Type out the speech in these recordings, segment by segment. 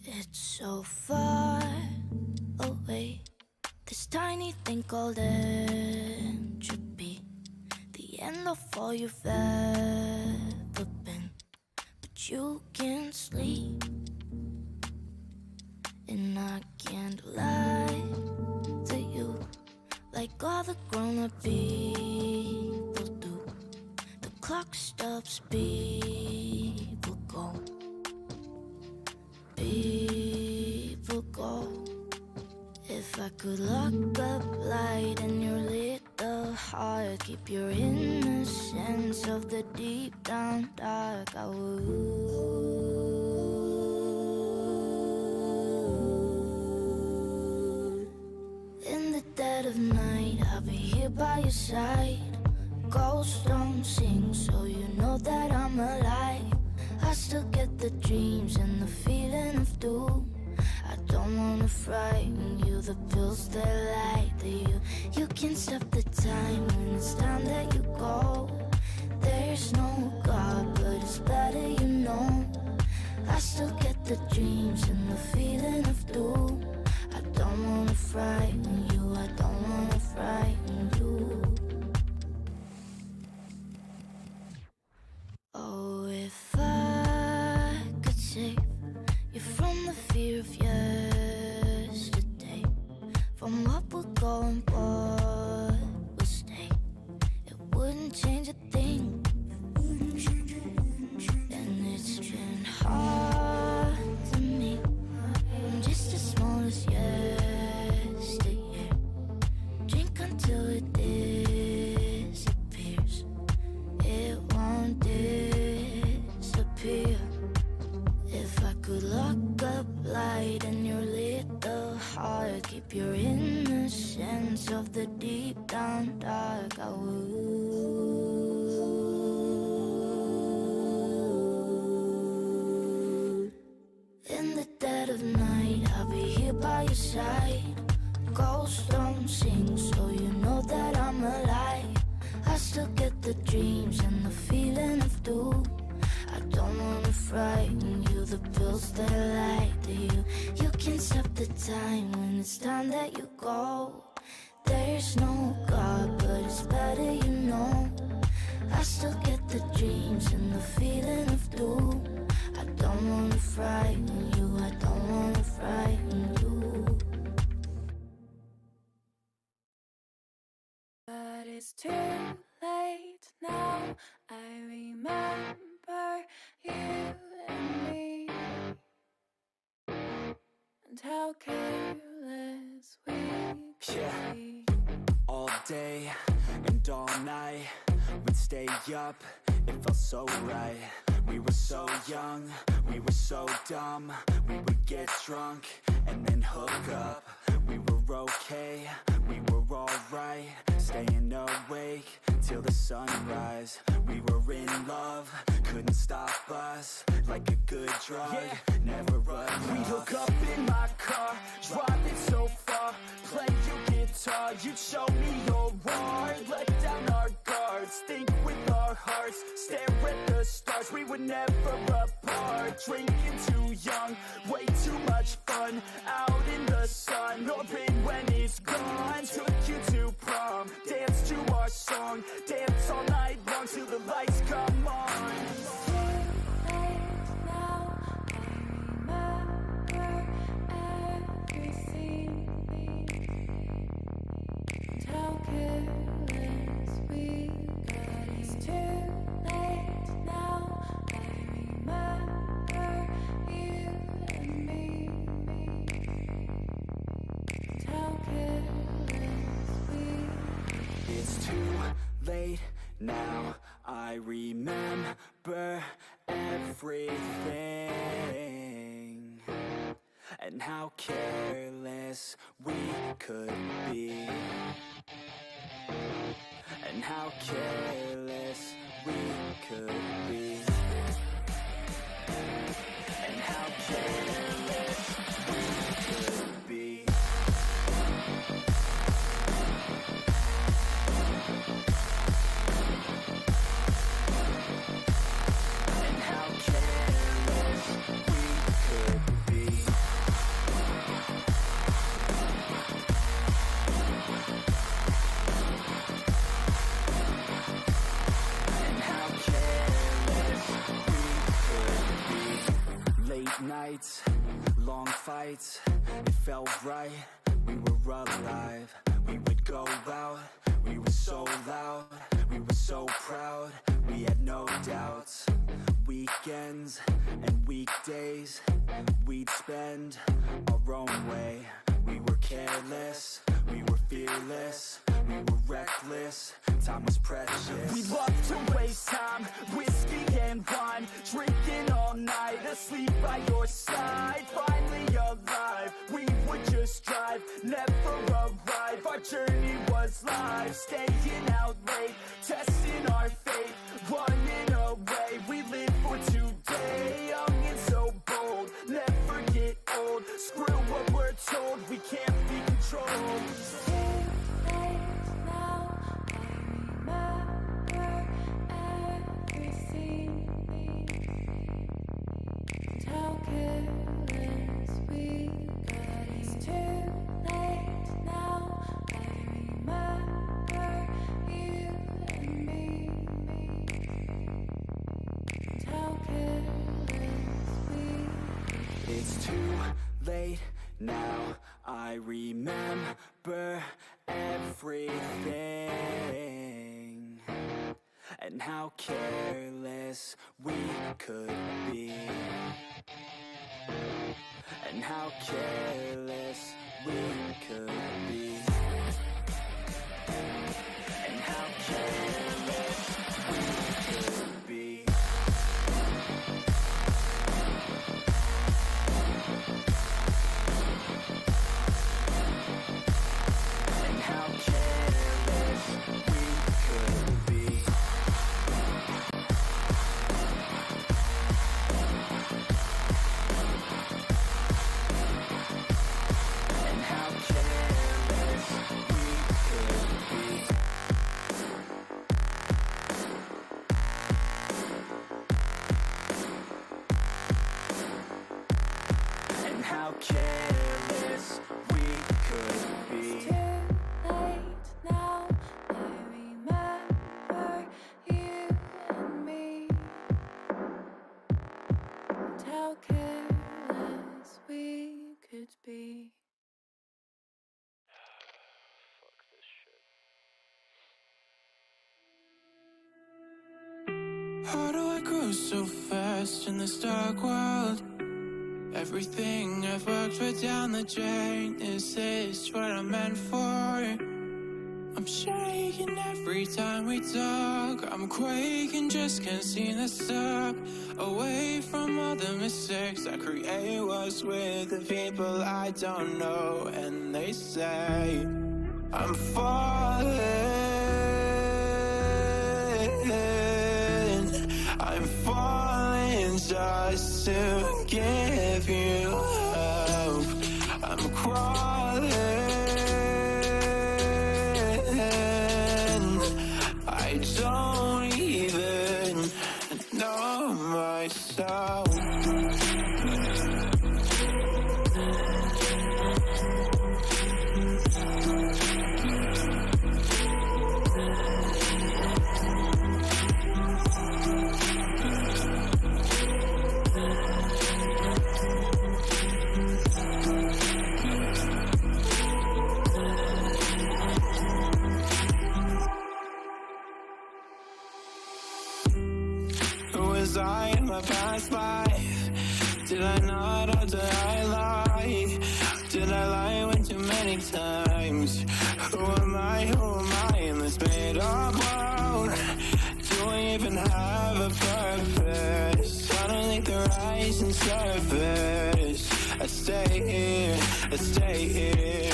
It's so far away, this tiny thing called entropy, the end of all you've ever been. But you can't sleep, and I can't lie to you like all the grown-up people do. The clock stops, people go. People go. If I could lock up light in your little heart, keep your innocence of the deep down dark, I would. In the dead of night, I'll be here by your side. Ghosts don't sing, so you know that I'm alive. I still get the dreams and the feeling of doom. I don't wanna frighten you, the pills that lie to you. You can stop the time when it's time that you go. There's no God, but it's better you know. I still get the dreams and the feeling of doom. I don't wanna frighten you, I don't wanna frighten you. Oh, if I could save you from the fear of yesterday, from what would go and what would stay, it wouldn't change a thing. And it's been hard to me, just as small as yesteryear. Drink until it disappears, it won't disappear. If I could lock up light in your little heart, keep your innocence of the deep down dark, I would. In the dead of night, I'll be here by your side. Ghosts don't sing, so you know that I'm alive. I still get the dreams and the feeling of doom. I don't wanna frighten you, the pills that lie to you. You can stop the time when it's time that you go. There's no God, but it's better you know. I still get the dreams and the feeling of doom. I don't wanna frighten you, I don't wanna frighten you. But it's too late now, I remember you and me, and how careless we could be. All day and all night, we'd stay up, it felt so right. We were so young, we were so dumb. We would get drunk and then hook up. We were okay, we were alright, staying awake till the sunrise. We were in love, couldn't stop us, like a good drug, never enough. We'd hook up in my car, drive it so far, play your guitar, you'd show me your art, let down our guards, think with our hearts, stare at the stars. We were never apart, drinking too young, way too much fun, out in the sun, orbit when it's gone. Took you to prom, dance to our song, dance all night long till the lights come on. How careless we got. It's too late now, I remember you and me. How careless we got. It's too late now, I remember everything, and how careless we could be, and how careless we could be, and how careless we could be. And how careless we could be. nights, long fights, it felt right, we were alive. We would go out, we were so loud, we were so proud, we had no doubts. Weekends and weekdays, we'd spend our own way. We were careless, we were fearless, we were reckless, time was precious. We loved to waste time, whiskey and wine, drinking all night, asleep by your side. Finally alive, we would just drive, never arrive. Our journey was live, staying out late, testing our fate, running away. We live for today, young and so bold, never get old. Screw what we're told, we can't be controlled. How careless we got. It's too late now. I remember you and me. How careless we. It's too late now, I remember everything, and how careless we could be, and how careless we could be, and how careless we could be. And how careless we could be. And how careless we could be. And how careless we could be. Too late now. I remember you and me. And how careless we could be. How do I grow so fast in this dark world? Everything I've worked for down the drain. Is this what I'm meant for? I'm shaking every time we talk. I'm quaking, just can't seem to stop. Away from all the mistakes I create was with the people I don't know. And they say I'm falling, I'm falling just to give you hope. I'm crawling, I don't even know myself. Who was I in my past life? Did I not or did I lie? Did I lie one too many times? Who am I in this made up world? Do I even have a purpose? I don't think the rising surface. I stay here, I stay here.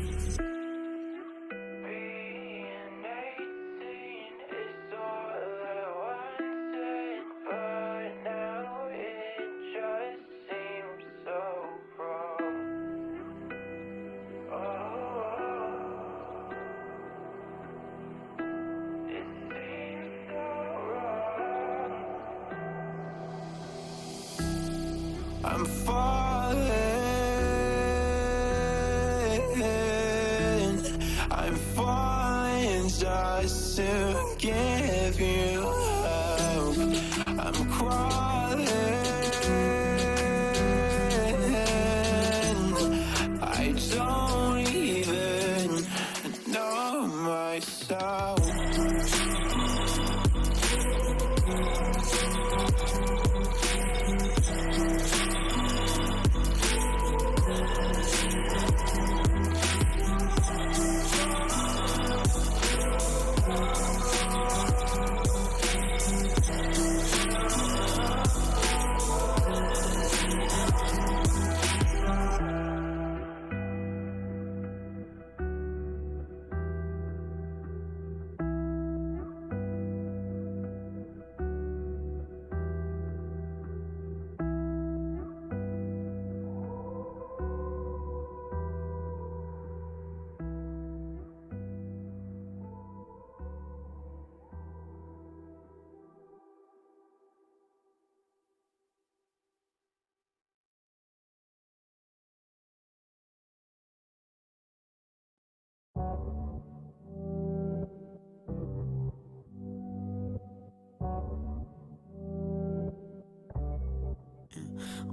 I'm falling, I'm falling just to give you hope. I'm crawling,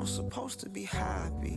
I'm supposed to be happy.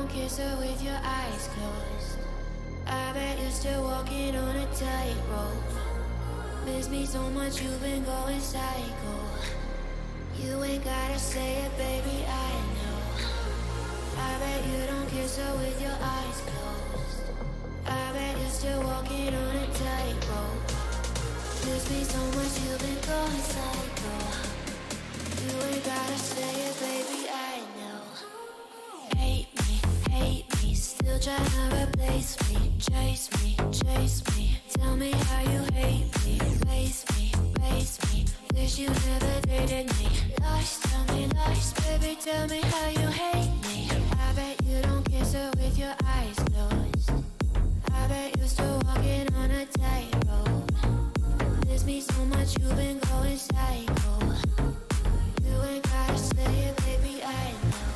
kiss her with your eyes closed. I bet you're still walking on a tightrope. Miss me so much, you've been going psycho. You ain't gotta say it, baby, I know. I bet you don't kiss her with your eyes closed. I bet you're still walking on a tightrope. Miss me so much, you've been going psycho. You ain't gotta say it, baby, I know. Hate me, still tryna replace me. Chase me, tell me how you hate me. Face me, wish you never dated me. Lies, tell me lies, baby, tell me how you hate me. I bet you don't kiss her with your eyes closed. I bet you're still walking on a tightrope. Miss me so much, you've been going psycho. You ain't gotta say it, baby, I know.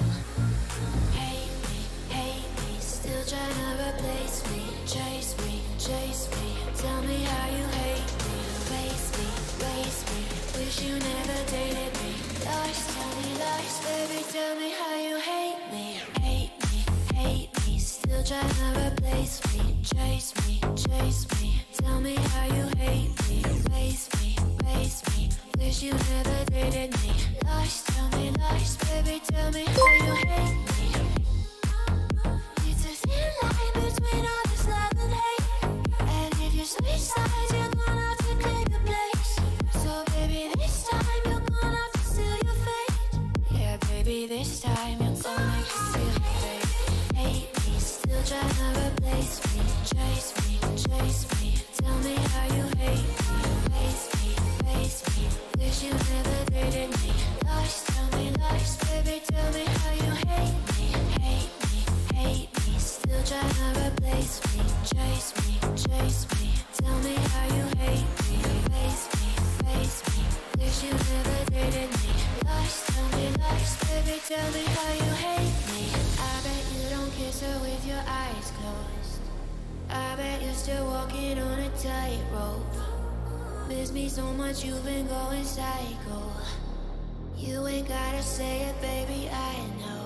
Hate me, still tryna replace me. Chase me, tell me how you hate me. Face me, wish you never dated me. Lies, tell me lies, baby, tell me how you hate me. Hate me, still tryna replace me. Chase me, tell me how you hate me. Face me, wish you never dated me. Lies, tell me lies, baby, tell me how you hate me. It's a thin line between all this love and hate. And if you switch sides, you're gonna have to claim your place. So baby, this time you're gonna have to seal your fate. Yeah, baby, this time you're gonna have to seal your fate. Hate me, still tryna replace me. Chase me, tell me how you hate me. Face me, wish you never dated me. Lies, tell me lies, baby, tell me how you hate me. Hate me, still tryna replace me. Chase me, tell me how you hate me. Face me, wish you never dated me. Lies, tell me lies, baby, tell me how you hate me. I bet you don't kiss her with your eyes closed. I bet you're still walking on a tightrope. Miss me so much, you've been going psycho. You ain't gotta say it, baby, I know.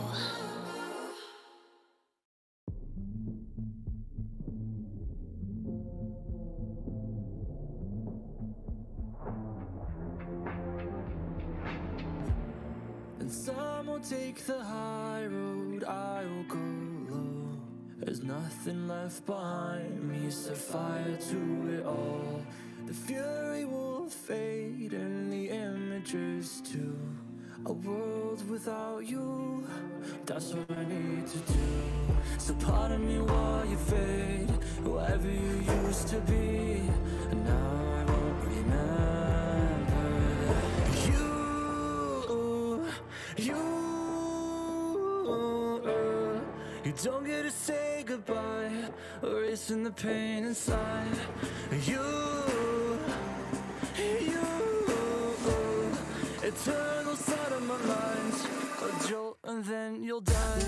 And some will take the high road, I will go low. There's nothing left behind me, set fire to it all. The fury will fade and the images too. A world without you, that's what I need to do. So pardon me while you fade, whoever you used to be. And now I won't remember you don't get to say goodbye, erasing the pain inside. Eternal side of my mind, a jolt and then you'll die.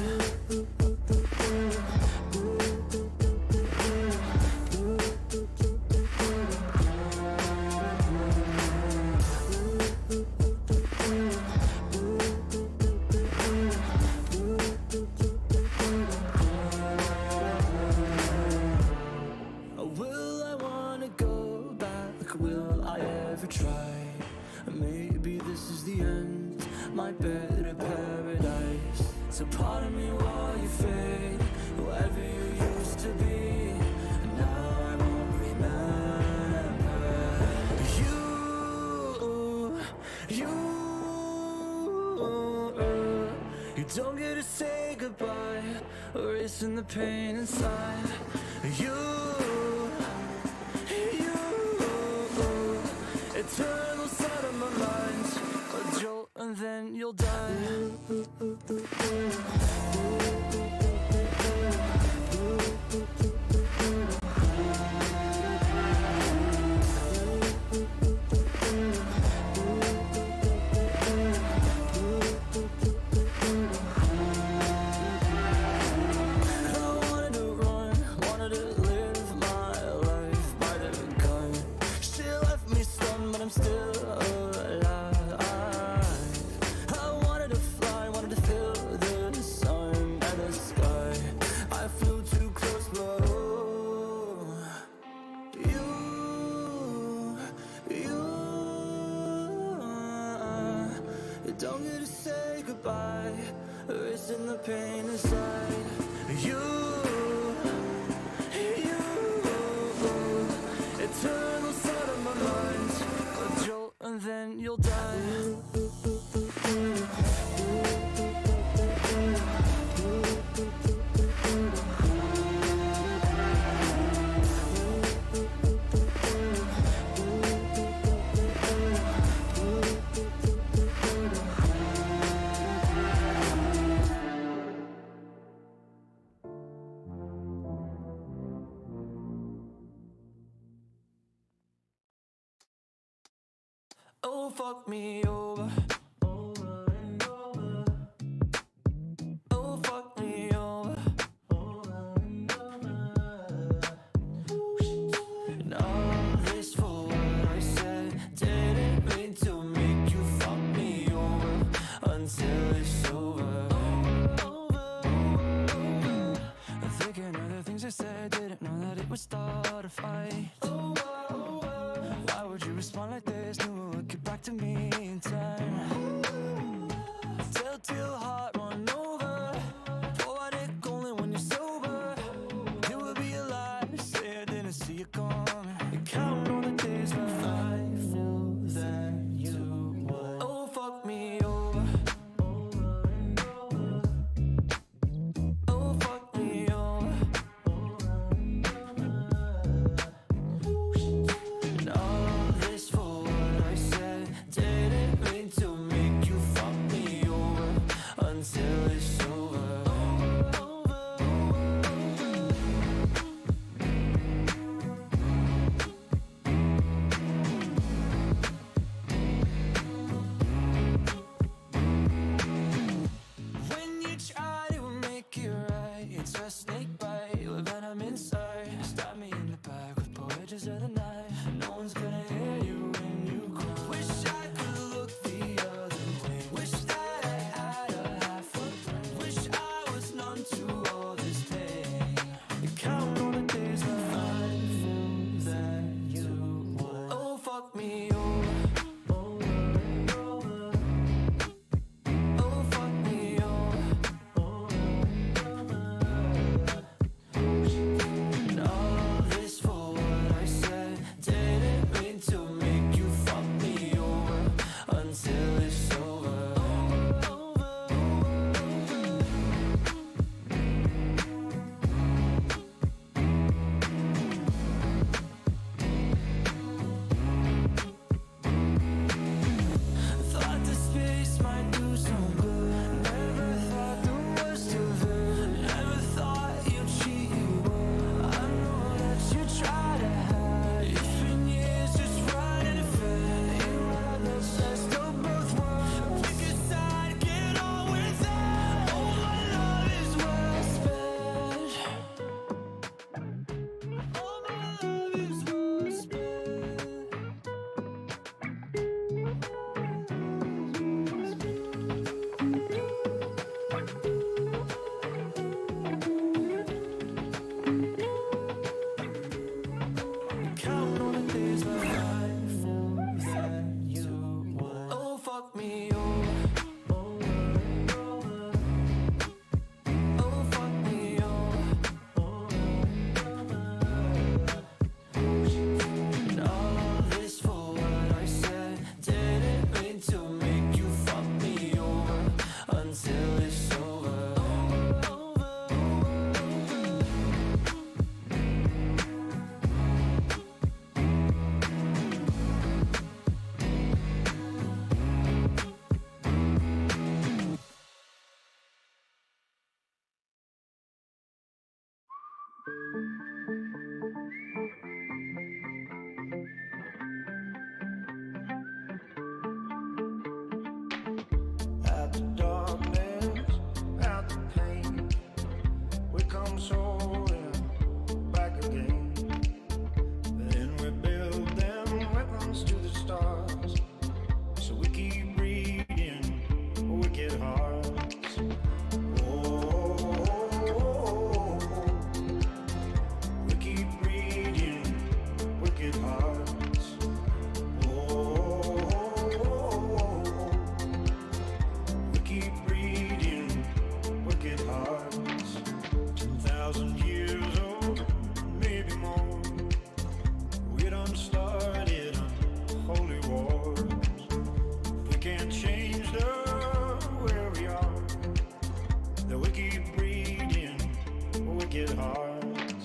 Will I wanna go back? Will I ever try? Maybe this is the end, my better paradise. So pardon me while you fade, whoever you used to be. And now I won't remember you don't get to say goodbye, erasing the pain inside. Eternal side of my mind, a jolt and then you'll die. Still alive. I wanted to fly, wanted to feel the in the pain inside. Eternal side of my mind, a jolt and then you'll die. Oh, fuck me over. Oh, fuck me over. And all this for what I said. Didn't mean to make you fuck me over until it's over. I'm thinking of the things I said. Didn't know that it would start a fight. Why would you respond like this? Knew it would get back to me in time. Telltale heart run over. Poetic only when you're sober. You would be a lie to say I didn't see you coming. Count on the days that I knew that you would. Oh, fuck me over. Oh, fuck me over. And all this for what I said. Didn't mean to make you fuck me over until it's over. When you try to make it right, it's a snake bite with venom inside. Stab me in the back with both edges of the knife. No one's gonna hear you when you cry. Wish I could look the other way. Wish that I had a half a brain. Wish I was numb to all this pain. Count on the days that I knew that you would. Oh, fuck me over. Oh, fuck me over. And all this for what I said. Didn't mean to make you fuck me over until it's over. Thought the space might do some good. Never thought the worst of it. Never thought you'd cheat you. I know that you try to hide. It's been years just riding a fence. Ain't rather let's go both ways. Pick a side, get on with it. All my love is well spent. All my love is well spent. Count on the days that I knew that you would. Oh, fuck me over. Oh, fuck me over. And all this for what I said. Didn't mean to make you fuck me over until it's over. At the darkness, at the pain, we come soaring back again. Then we build them weapons to the stars, so we keep breeding wicked hearts. Oh, wicked hearts.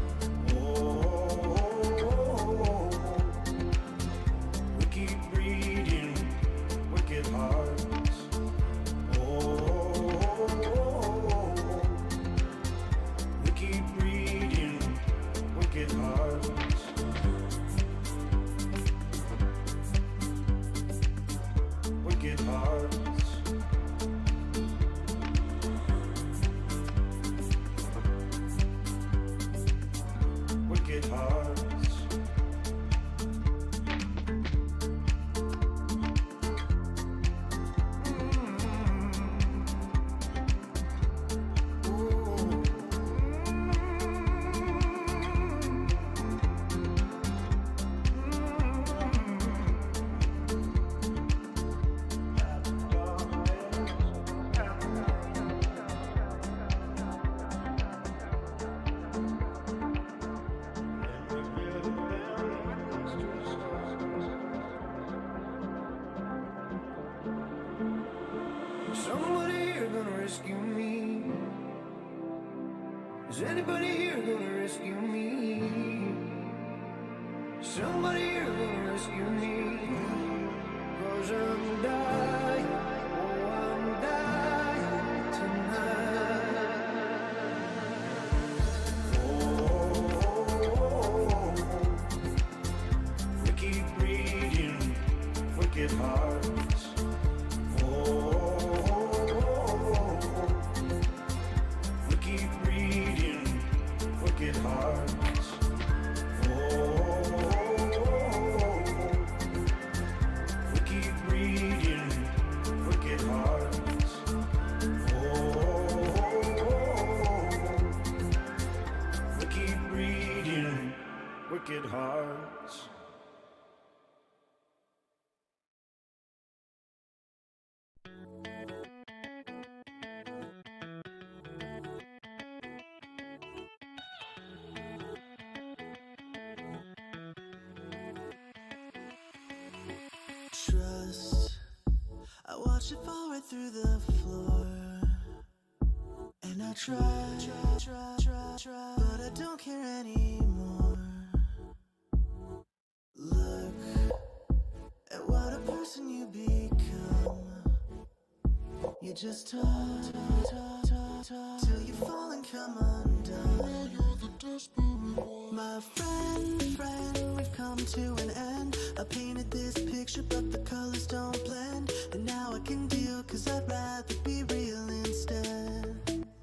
We keep breeding wicked hearts. We keep breeding wicked hearts. Wicked hearts. Wicked hearts. Somebody here gonna rescue me? Is anybody here gonna rescue me? Somebody here gonna rescue me? 'Cause I'm dying, oh I'm dying tonight. We keep breeding wicked hearts. We keep breeding wicked hearts. We keep breeding wicked hearts. We keep breeding wicked hearts. Trust, I watch it fall right through the floor. And I try, but I don't care anymore. Look at what a person you become. You just talk till you fall and come undone. My friend, we've come to an end. I painted this picture, but the colors don't blend. And now I can deal, 'cause I'd rather be real instead.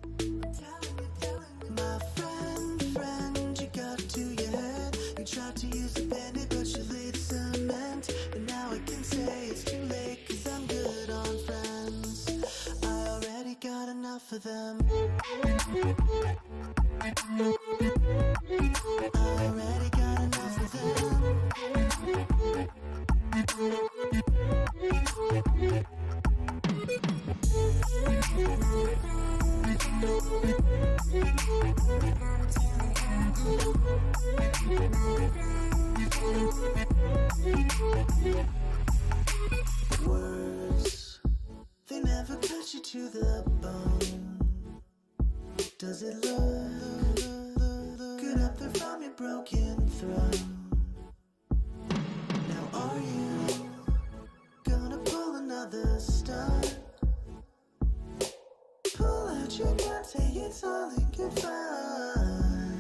My friend, you got it to your head. You tried to use a bandit, but you laid cement. And now I can say it's too late, 'cause I'm good on friends. I already got enough of them. I already got enough of them. Words, they never cut you to the bone. Does it look good up there from your broken throne? Now are you gonna pull another stunt? Pull out your gun, say it's all in good fun.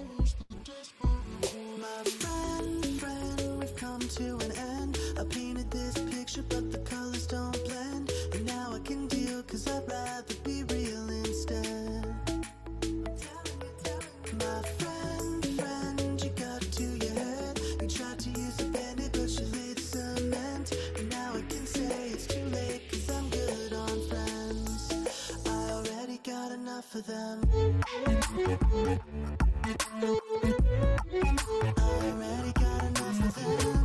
My friend, we've come to an end. I painted this picture, but the colors don't blend. And now I can deal, 'cause I'd rather be real instead. My friend, you got it to your head. You tried to use a bandit, but you laid cement. And now I can say it's too late, 'cause I'm good on friends. I already got enough of them. I already got enough of them.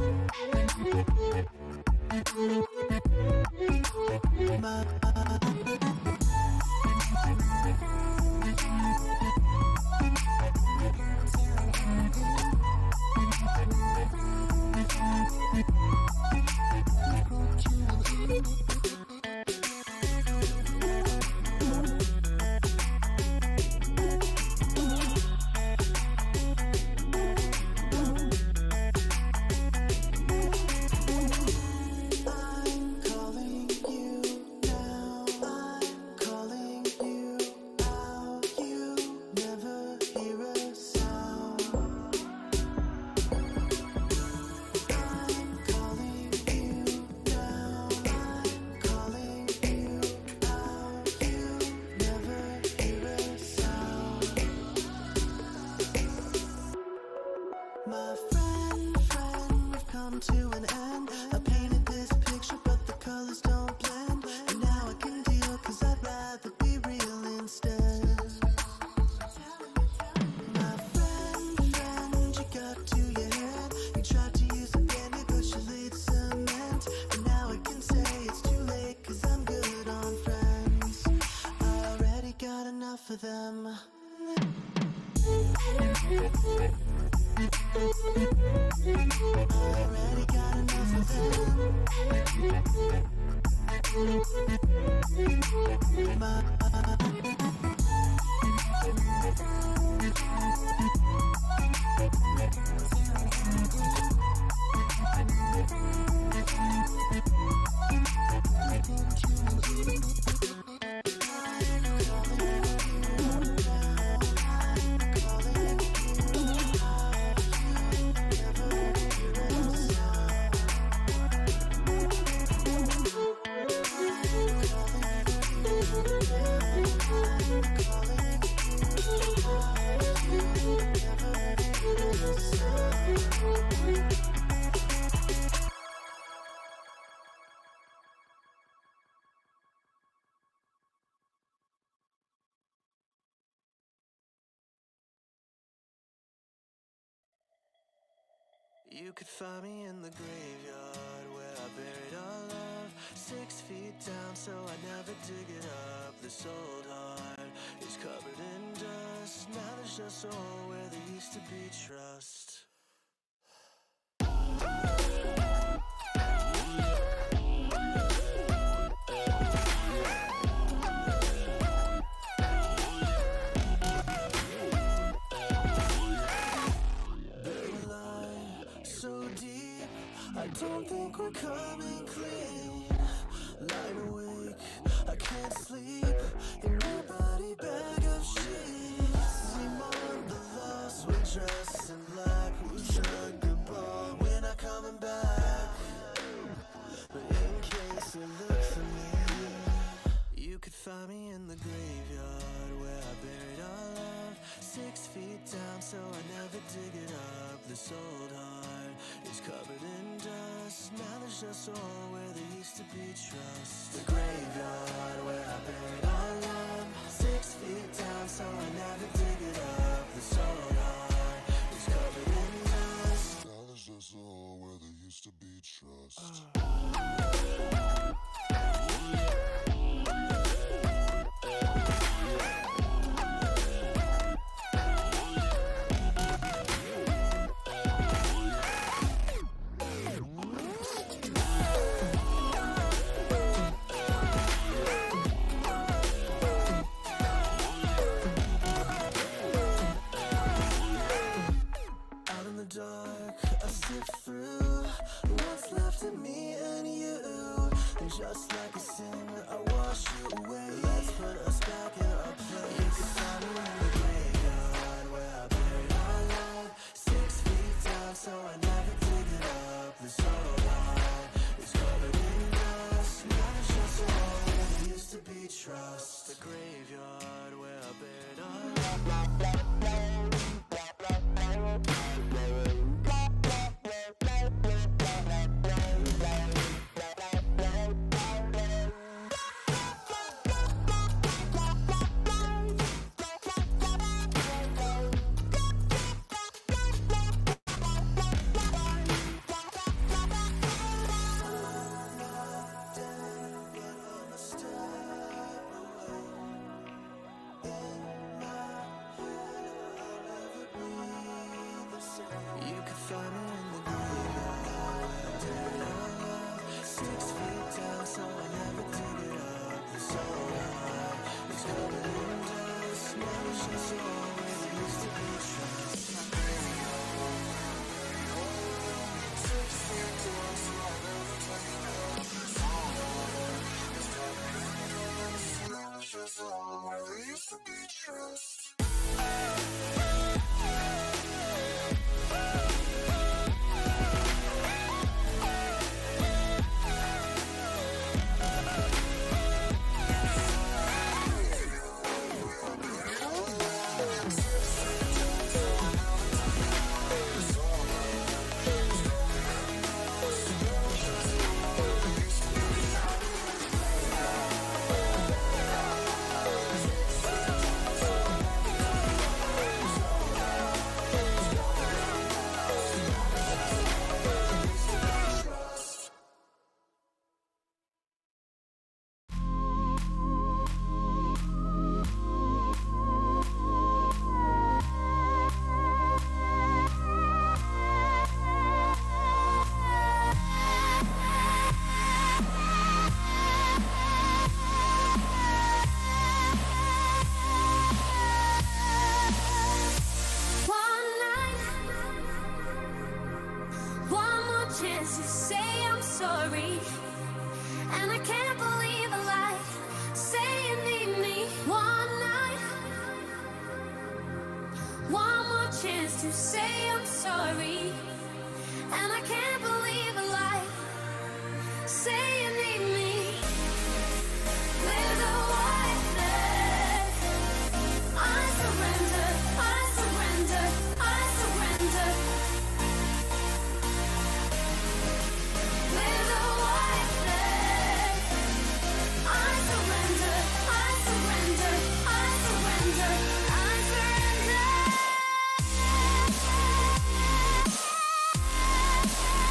enough of them. Already got enough of them. You could find me in the graveyard where I buried our love 6 feet down so I never dig it up. This old heart is covered in dust. Now there's just a hole where there used to be trust. I don't think we're coming clean. Lying awake, I can't sleep in my body bag of sheets. We mourn the loss, we're dressed in black. We drug the ball, we're not coming back. But in case you look for me, you could find me in the graveyard where I buried our love 6 feet down so I never dig it up. This old heart is covered in dust. Now there's just a hole where there used to be trust. The graveyard where I buried our love 6 feet down so I never dig it up. This old heart is covered in dust. Now there's just a hole where there used to be trust. Dark, I sift through what's left of me and you. And just like a sin, I wash you away. Let's put us back in our place. You can find me in the graveyard where I buried our love 6 feet down so I never dig it up. This old heart is covered in dust. Now it's just a hole where there used to be trust. The graveyard where I buried our love. You could find me in the graveyard. Buried our love 6 feet down so I never dig it up. This old heart is covered in dust. Now it's just a hole where there used to be trust. 6 feet down so I never dig it up. This old heart is covered in dust. Now it's just a hole where there used to be trust. to say I'm sorry, and I can't believe a lie. Say you need me with a white flag. I surrender, I surrender, I surrender. With a white flag. I surrender, I surrender, I surrender, I surrender.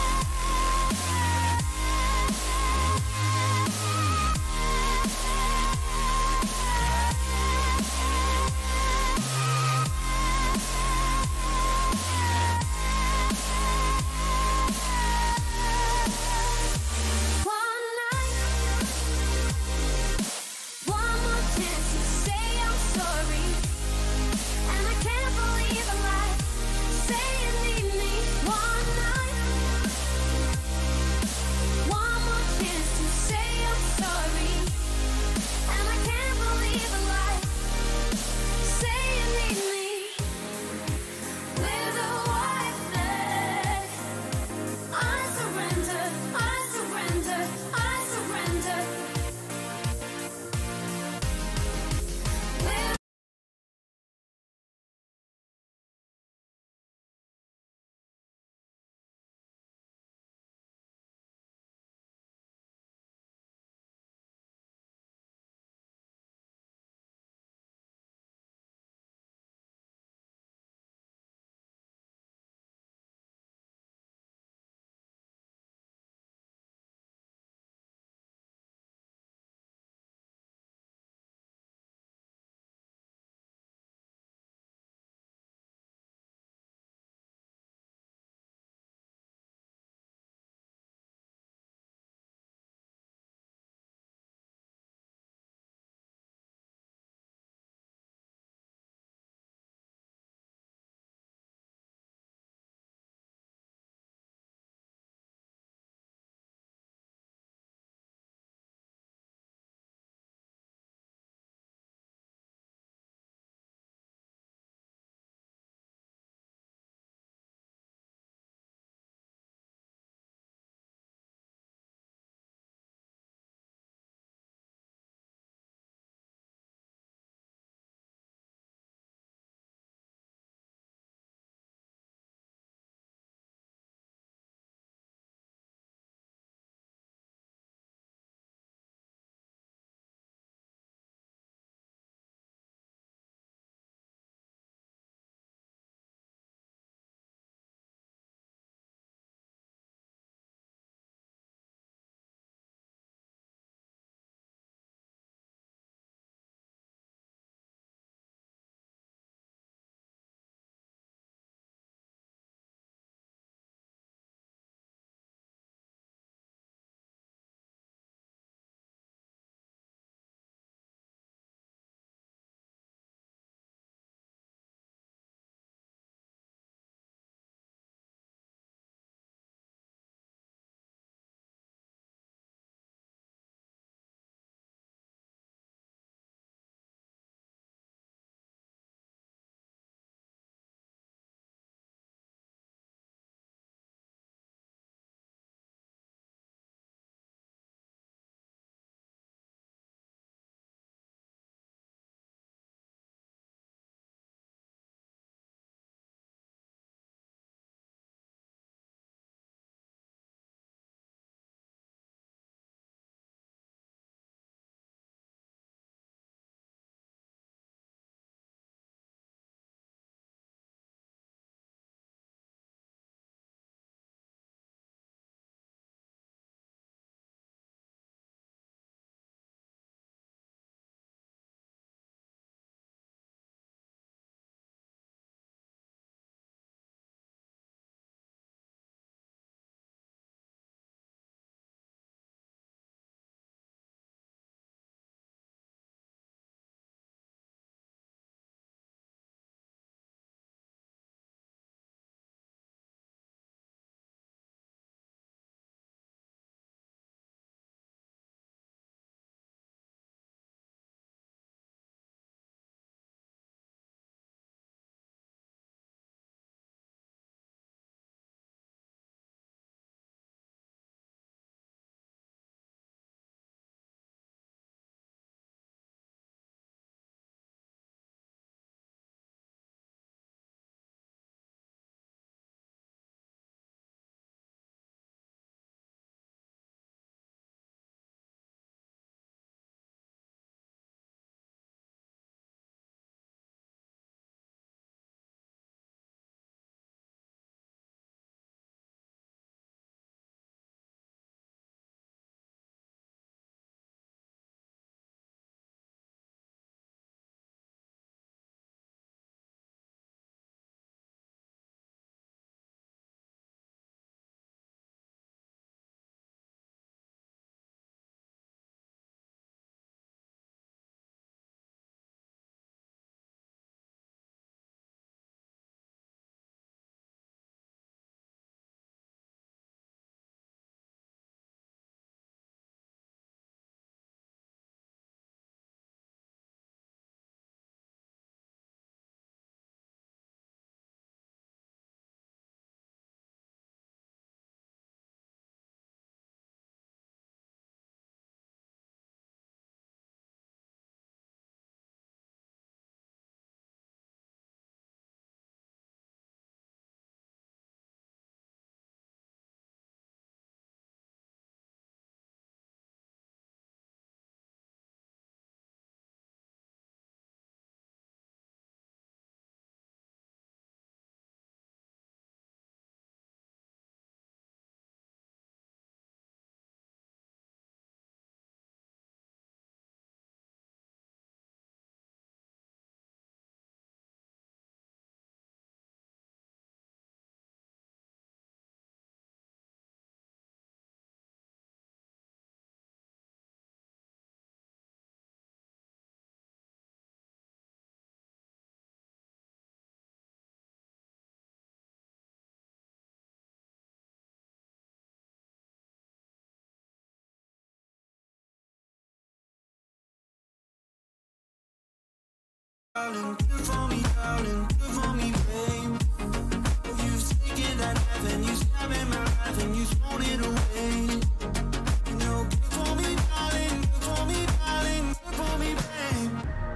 darling, good for me, darling, good for me, babe. Oh, you've taken that knife and you stab in my life and you thrown it away. You know, good for me, darling, good for me, darling, good for me, babe.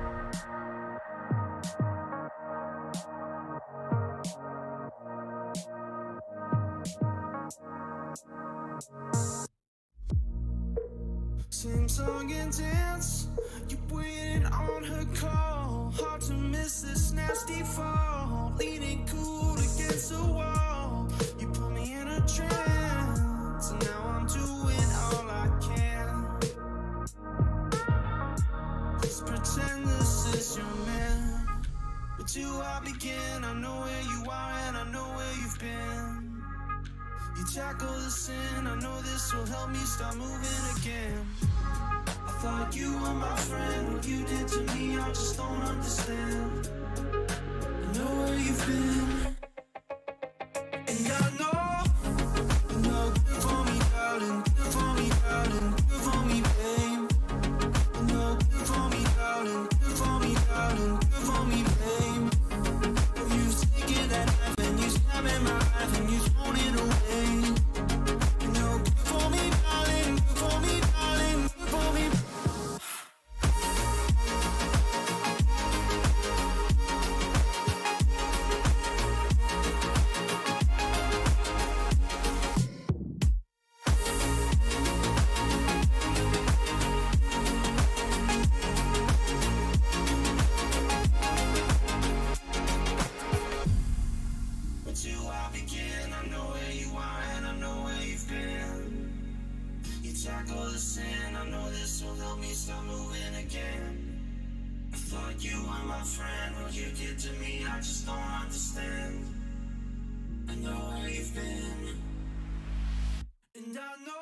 Same song and dance. You waiting on her call. Hard to miss this nasty fall. Leaning cool against the wall. You put me in a trance, and now I'm doing all I can. Let's pretend this is your man. Where do I begin? I know where you are and I know where you've been. You tackle the sin, I know this will help me start moving again. I thought you were my friend, what you did to me I just don't understand. I know where you've been, and I know good for me, darling, good for me, darling, good for me, babe. I know good for me, darling, good for me, darling, good for me, babe. Oh, you've taken that knife and you stab in my life and you thrown it away. You know, good for me, darling, good for me, darling, good for me. Where do I begin? I know where you are and I know where you've been. You tackle the sin, I know this will help me start moving again. I thought you were my friend, what you did to me I just don't understand. I know where you've been, and I know.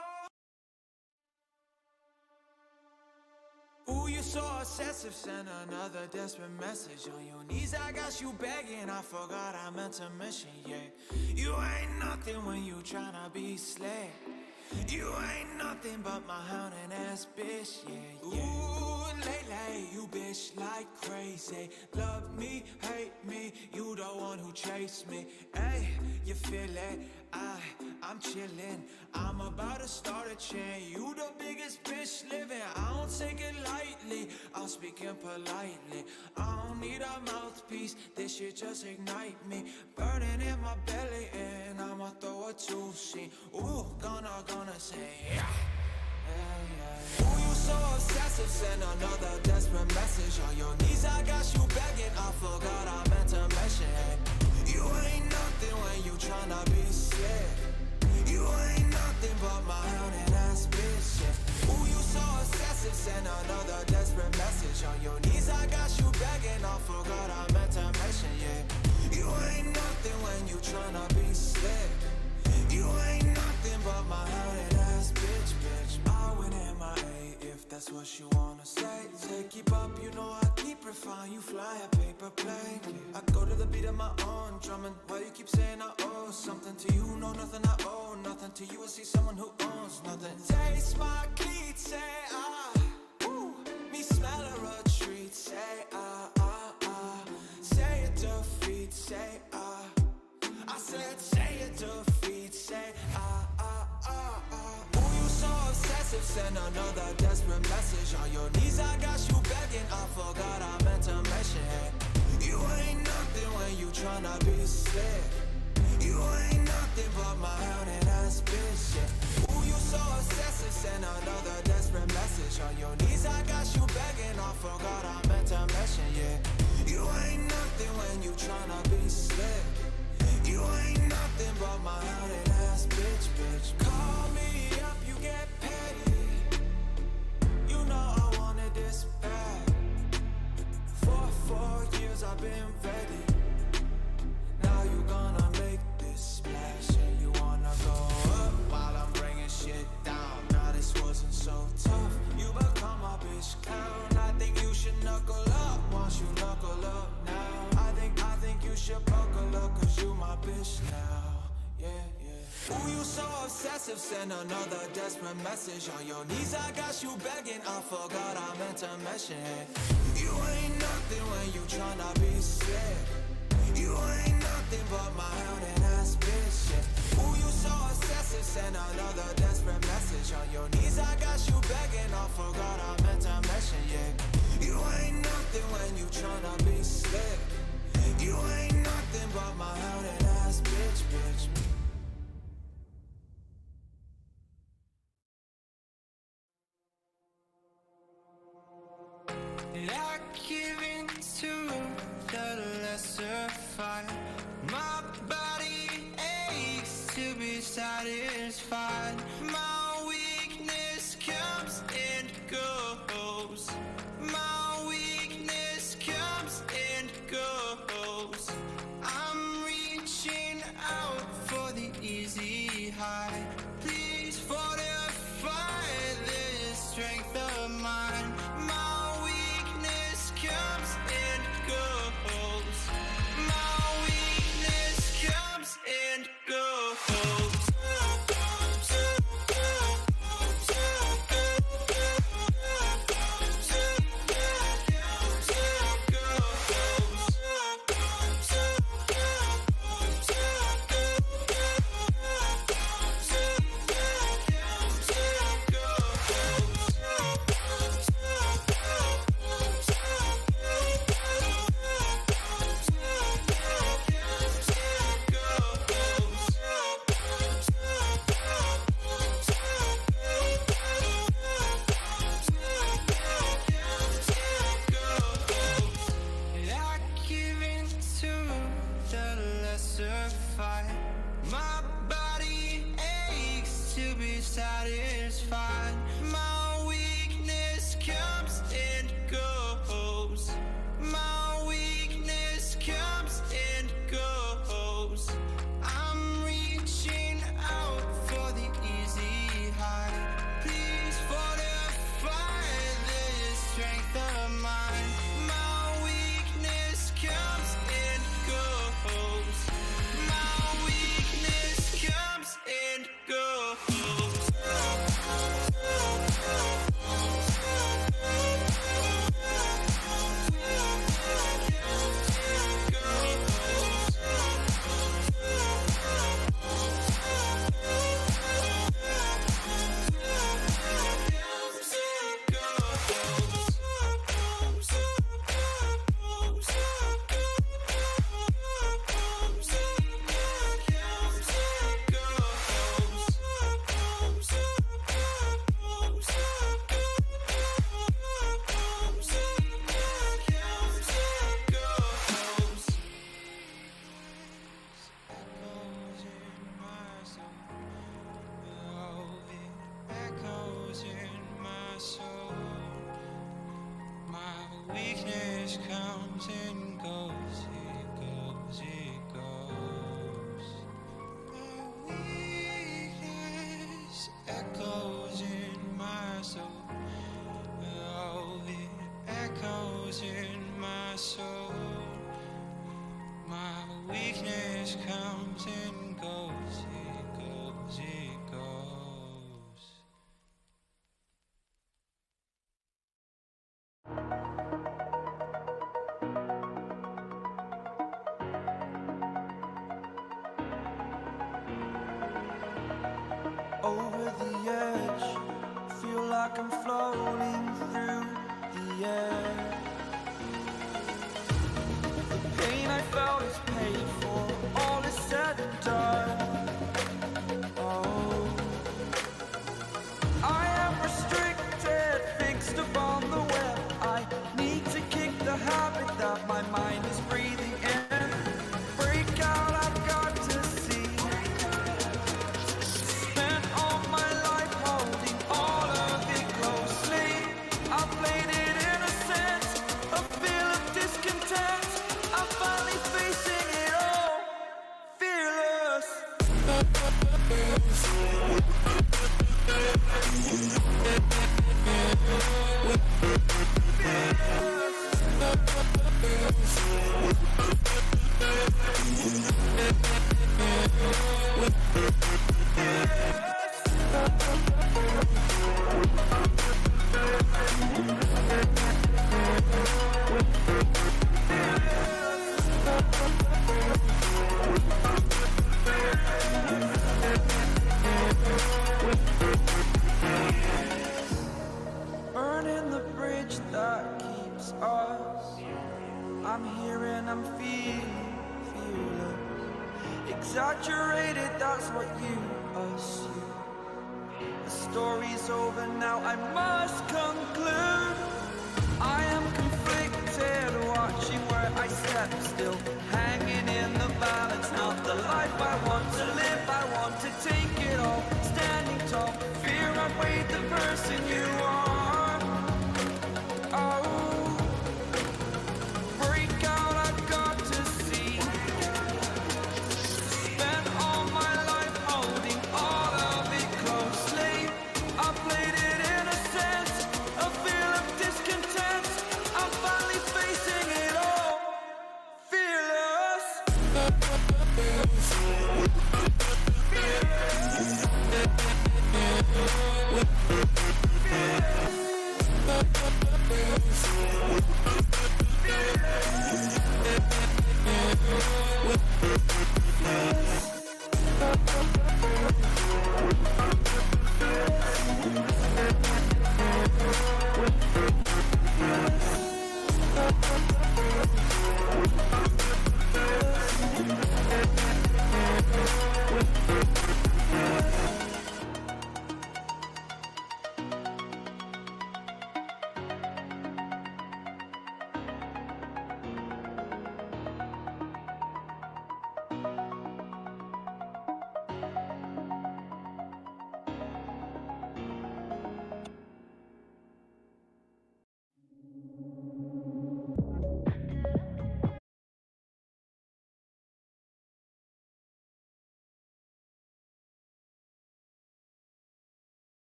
Ooh, you're so obsessive, send another desperate message. On your knees, I got you begging, I forgot I meant to mention, yeah. You ain't nothing when you tryna be slick. You ain't nothing but my hounding ass bitch, yeah, yeah. Ooh, lately, you bitch like crazy. Love me, hate me, you the one who chased me. Ay, you feel it, I'm chillin'. I'm about to start a chain. You the biggest bitch living, I don't take it lightly. I'm speaking politely, I don't need a mouthpiece. This shit just ignite me, burning in my belly, and I'ma throw a two-scene. Ooh, gonna say yeah. Ooh, you so obsessive, send another desperate message. On your knees, I got you begging, I forgot I meant to mention. You ain't nothing when you tryna be slick. You ain't nothing but my hounding ass bitch, yeah. Ooh, you so obsessive, send another desperate message. On your knees, I got you begging, I forgot I meant to mention, yeah. You ain't nothing when you tryna be slick. You ain't nothing but my hounding ass bitch, bitch. I win MIA if that's what you wanna say. Say keep up, you know I keep refined. You fly a paper plane. I go to the beat of my own drumming. Why you keep saying I owe something to you? No, nothing I owe, nothing to you. I see someone who owns nothing. Taste my cleat, say woo. Me smell a retreat, say say it defeat, say I said say it defeat, say Ooh, you so obsessive, send another desperate message. On your knees, I got you begging, I forgot I meant to mention. You ain't nothing when you tryna be slick. You ain't nothing but my hounding ass bitch, yeah. Ooh, you so obsessive, send another desperate message. On your knees, I got you begging, I forgot I meant to mention, yeah. You ain't nothing when you tryna be slick. You ain't nothing but my hounding ass bitch, bitch. Call me up, you get petty. You know I wanted this bad. For 4 years I've been ready. Now you gonna make this splash, and you wanna go up while I'm bringing shit down. Now this wasn't so tough. You become a bitch clown. I think you should knuckle up once you knuckle up now. I think you should buckle up, cause you my bitch now. Yeah, yeah. Ooh, you so obsessive, send another desperate message. On your knees, I got you begging, I forgot I meant to mention. You ain't nothing when you tryna be sick. You ain't nothing but my hounding ass bitch shit. Ooh, you so obsessive, send another desperate message. On your knees, I got you begging, I forgot I meant to mention, yeah. You ain't nothing when you tryna be slick. You ain't nothing but my hounding ass bitch, bitch. I give in to the lesser fight. My body aches to be satisfied. My weakness comes and goes. My weakness comes and goes. I'm reaching out for the easy high. Please fortify this strength of mine. My weakness comes and goes. My weakness comes and goes. My body aches to be satisfied. My weakness comes and goes. My weakness comes and goes. I'm reaching out for the easy high. Please fortify this strength of mine. My weakness comes and goes. My weakness comes and goes. Weakness comes and goes, it goes, it goes. My weakness echoes in my soul. Oh, it echoes in my soul. My weakness comes and goes, it goes, it goes. Over the edge, feel like I'm floating through the air. The pain I felt is paid for, all is said and done. Oh, I am restricted, fixed upon the web. I need to kick the habit that my mind is breathing in. Break out, I've got to see. Spent all my life holding all of it closely. I played it innocent, a feel of discontent. I'm finally facing it all, fearless. Fearless. I'm here and I'm feeling fearless. Exaggerated, that's what you assume. The story's over now, I must conclude. I am conflicted, watching where I step still, hanging in the balance. Not the life I want to live, I want to take it all. Standing tall, fear outweighed the person you are. Oh, break out, I've got to see. Spent all my life holding all of it closely. I played it in a sense, a feel of discontent. I'm finally facing it all, fearless.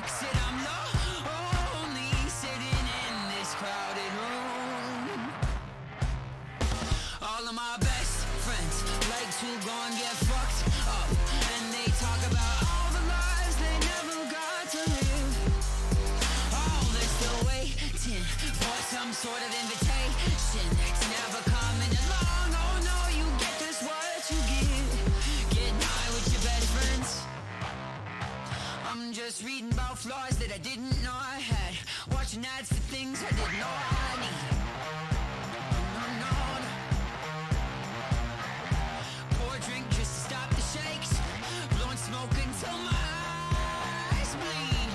fix it. I'm lonely, sitting in this crowded room. All of my best friends like to go and get fucked up, and they talk about all the lives they never got to live. Oh, they're still waiting for some sort of invitation. It's never coming along. Oh no, you get just what you give. Getting high with your best friends. I'm just reading about flaws that I didn't know I had, watching ads for things I didn't know I need. No, no, no. Pour a drink just to stop the shakes, blowing smoke until my eyes bleed.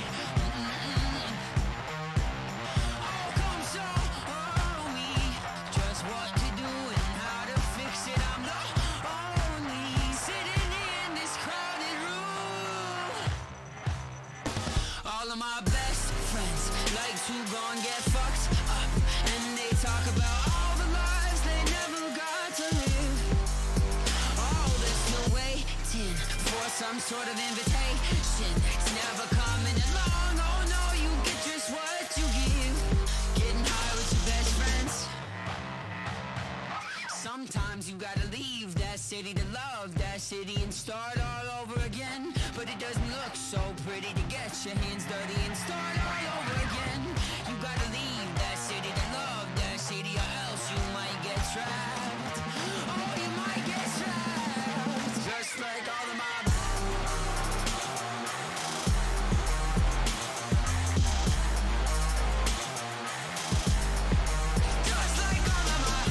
Oh, come show me just what to do and how to fix it. I'm lonely, sitting in this crowded room. All of my best friends like to go and get fucked up, and they talk about all the lives they never got to live. Oh, they're still waiting for some sort of invitation. It's never coming along. Oh no, you get just what you give. Getting high with your best friends. Sometimes you gotta leave that city to love that city and start all over again. But it doesn't look so pretty to get your hands dirty and start all over again. You gotta leave that city to love that city, or else you might get trapped. Oh, you might get trapped. Just like all of my just like all of my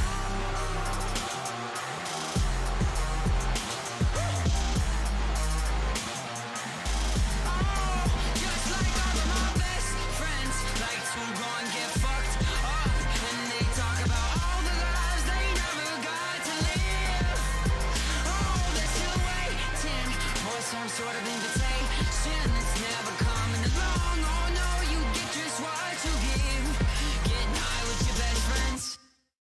just like all of my best friends like to go and get fucked up, and they talk about all the lives they never got to live. Oh, they're still waiting for some sort of invitation that's never coming along. Oh no, you get just what you give. Getting high with your best friends.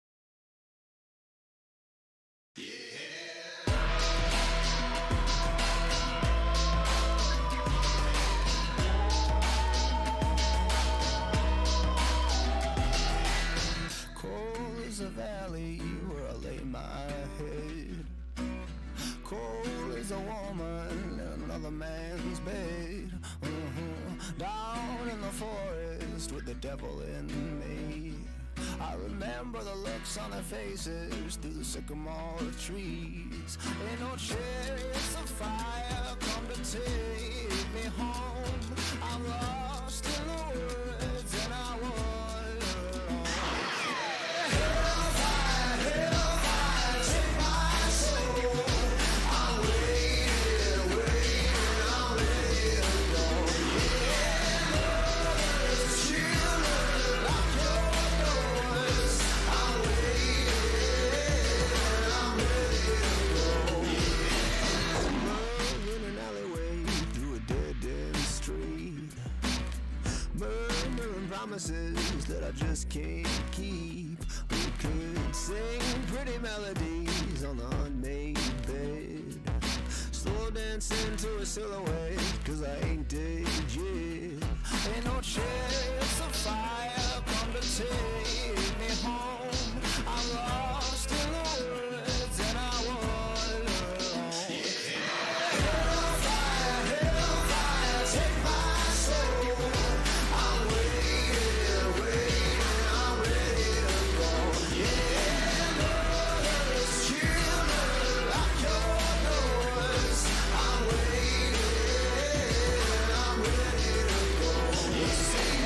Cold as a valley where I lay my head. Cold as a woman in another man's bed. Down in the forest with the devil in me. I remember the looks on their faces through the sycamore trees. Ain't no chariots of fire come to take me home. I'm lost in the woods and I wander alone. Hellfire, hellfire, take my soul. I'm waiting, I'm ready to go. Yeah, mothers, children, lock your doors. I'm waiting, I'm ready to go. Love in an alleyway through a dead-end street. Murmuring promises that I just can't keep. We could sing pretty melodies on the unmade bed. Slow dancing to a silhouette, cause I ain't dead yet. Ain't no chance of fire come to take me home. I'm lost in the woods and I wander alone. Hellfire, hellfire, take my soul. I'm waiting, I'm ready to go. Yeah, mothers, children, lock your doors. I'm waiting, I'm ready to go. You say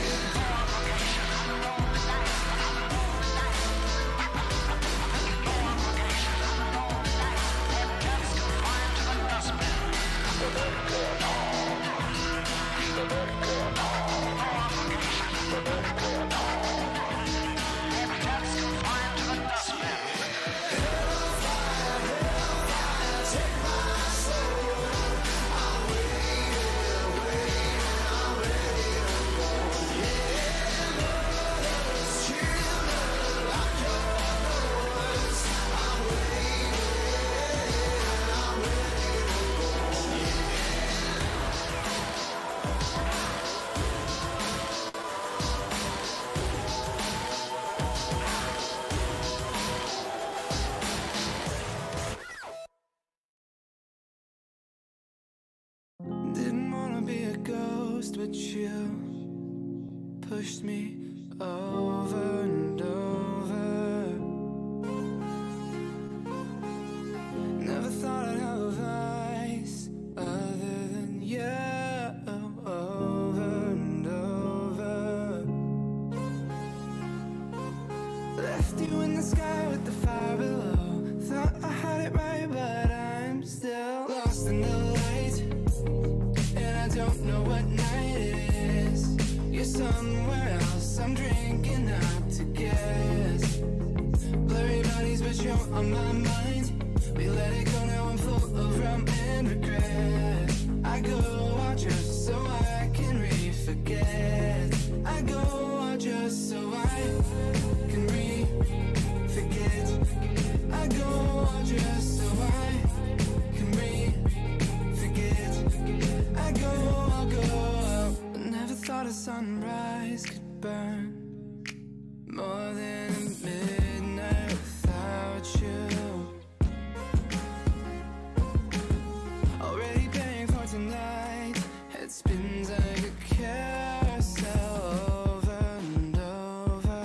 closed, but you pushed me over and over. Never thought I'd have a vice other than you. Over and over. Left you in the sky with the fire below. Thought I had it right, but I'm still lost in the light. And I don't know what night it is. You're somewhere else, I'm drinking out to guess. Blurry bodies, but you're on my mind. We let it go, now I'm full of rum and regret. I go out just so I can re-forget. I go out just so I can re-forget. I go out just so I can re-forget. I go out. Never thought a sunrise could burn more than a midnight without you. Already paying for tonight. It spins like a carousel over and over.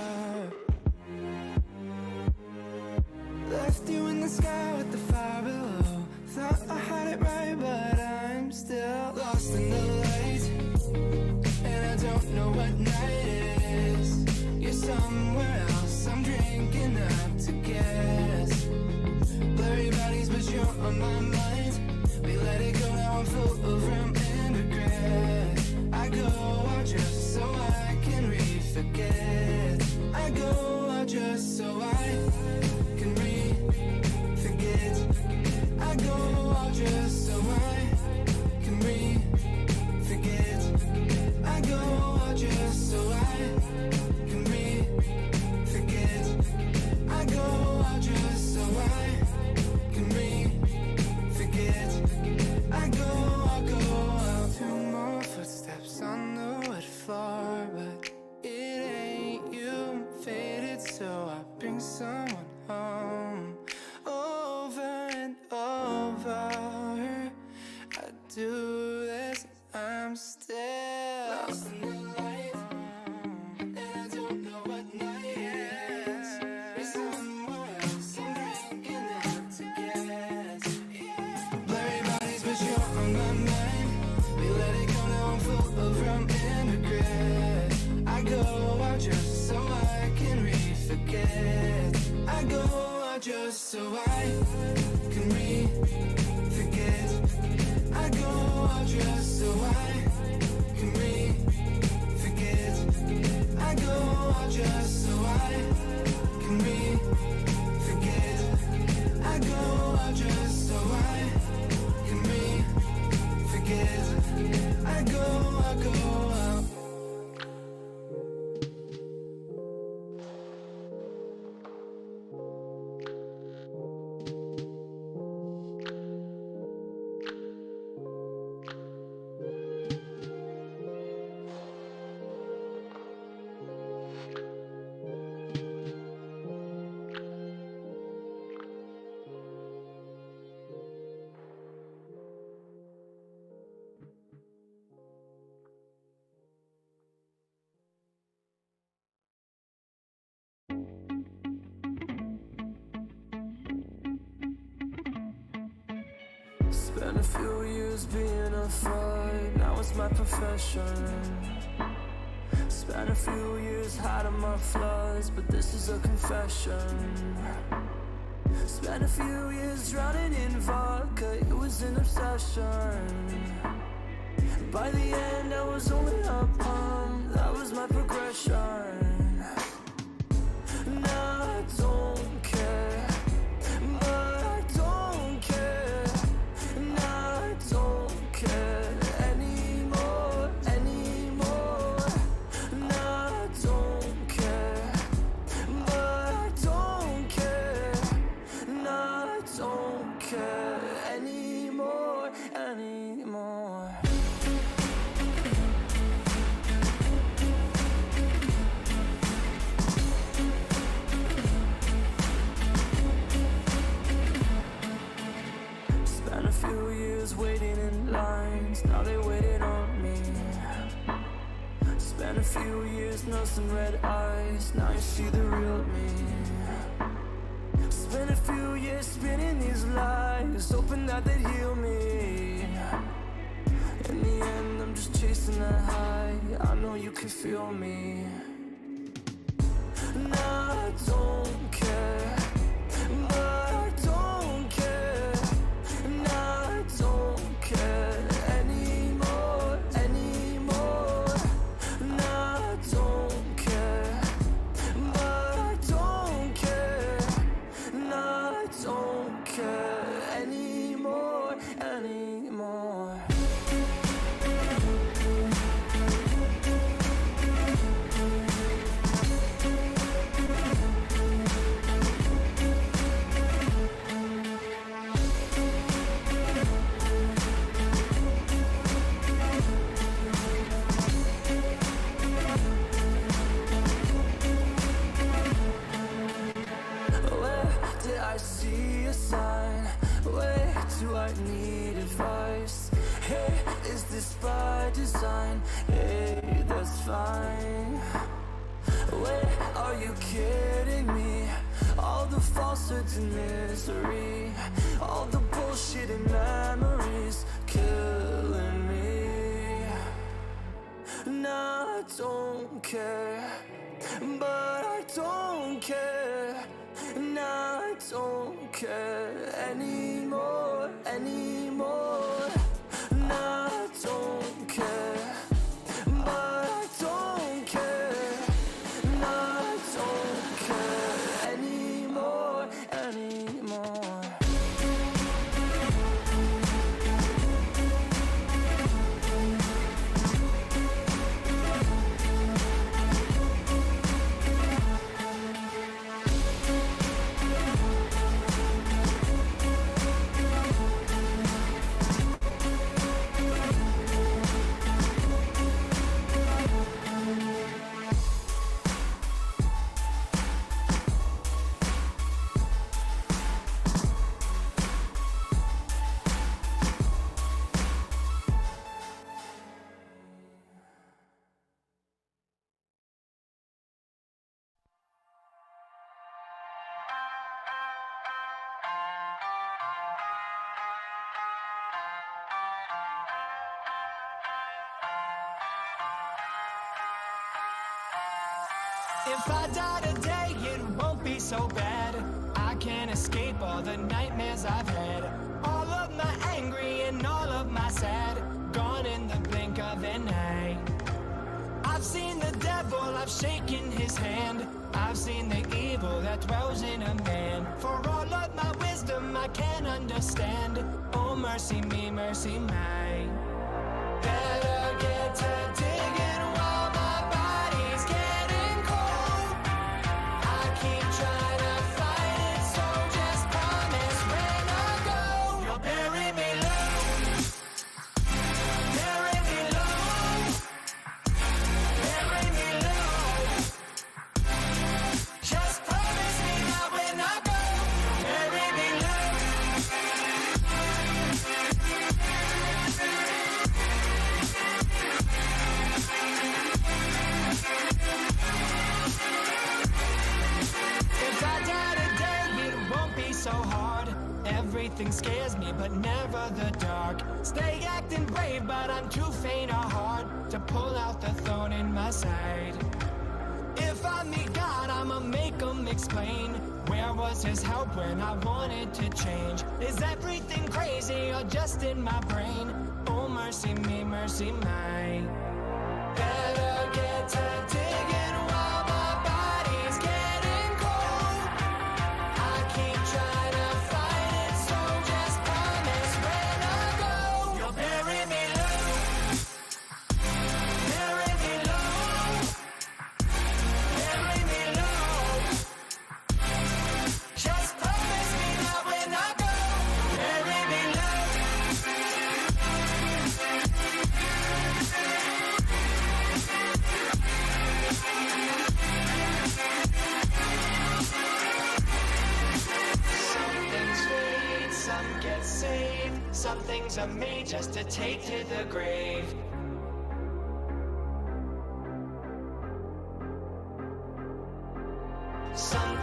Left you in the sky with the fire below. Thought I had it right, but I'm still lost in the light. And I don't know what night it is. You're somewhere else, I'm drinking up to guess. Blurry bodies, but you're on my mind. We let it go, now I'm full of rum and regret. I go out just so I can re-forget. I go out just so I can re-forget. I go out just so I can re-forget. I go out just so I can re-forget. I go out just so I can re-forget. I go out. Two more footsteps on the wood floor, but it ain't you. Faded, so I bring someone home. Over and over, I do this, I'm still lost in the light. And I don't know what night is. You're somewhere else, I'm drinking out to guess. Blurry bodies, but you're on my mind. We let it go, now I'm full of rum and regret. I go out just so I can re-forget. I go out just so I can re-forget. I go out just so I can re-forget. I go out just so I can re-forget. I go out just so I can re-forget. I go out. Spent a few years being a fraud, now it's my profession. Spent a few years hiding my flaws, but this is a confession. Spent a few years drowning in vodka, it was an obsession. By the end I was only a pump, that was my progression. Now I don't care, but I don't care. Now I don't care anymore. Now I don't care, but I don't care. Now I don't care anymore. Spent a few years nursing red eyes, now you see the real me. Spent a few years spinning these lies, hoping that they'd heal me. In the end, I'm just chasing that high, I know you can feel me. And I don't care, but I don't care. And I don't care anymore, anymore. And I don't care, but I don't care. And I don't care anymore, anymore. Do I need advice? Hey, is this by design? Hey, that's fine. Wait, are you kidding me? All the falsehoods and misery, all the bullshit and memories killing me. And I don't care, but I don't care. And I don't care anymore, anymore. And I don't care, but I don't care. And I don't care anymore, anymore. If I die today, it won't be so bad. I can't escape all the nightmares I've had. All of my angry and all of my sad, gone in the blink of an eye. I've seen the devil, I've shaken his hand. I've seen the evil that dwells in a man. For all of my wisdom I can't understand. Oh, mercy me, mercy mine. Better get to digging while my body's getting cold. I keep trying to fight it, so just promise when I go, you'll bury me low. Bury me low. Bury me low. Just promise me now when I go, bury me low. If I die today, it won't be so hard. Everything scares me, but never the dark. Stay acting brave, but I'm too faint of heart to pull out the thorn in my side. If I meet God, I'ma make him explain. Where was his help when I wanted to change? Is everything crazy or just in my brain? Oh, mercy me, mercy mine. Better get to digging while my body's getting cold. I keep trying to fight it, so just promise when I go, you'll bury me low. Bury me low. Bury me low. Just promise me now when I go, bury me low. Some things fade, some get saved. Some things are made just to take to the grave.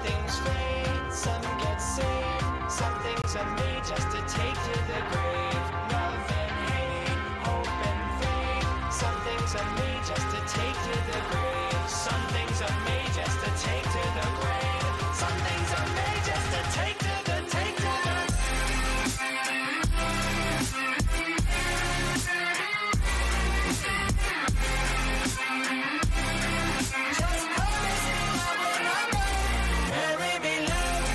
things fade, some get saved. Some things are made just to take to the grave. Love and hate, hope and faith. Some things are made just to take to the grave. Some things are made just to take to the grave. Some things are made just to take to the, take to the. Just promise me love when I'm gone. Marry me love.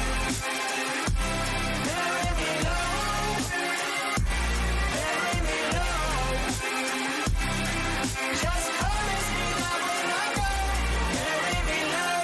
Marry me love. Marry me love. Just promise me love when I'm gone. Marry me love.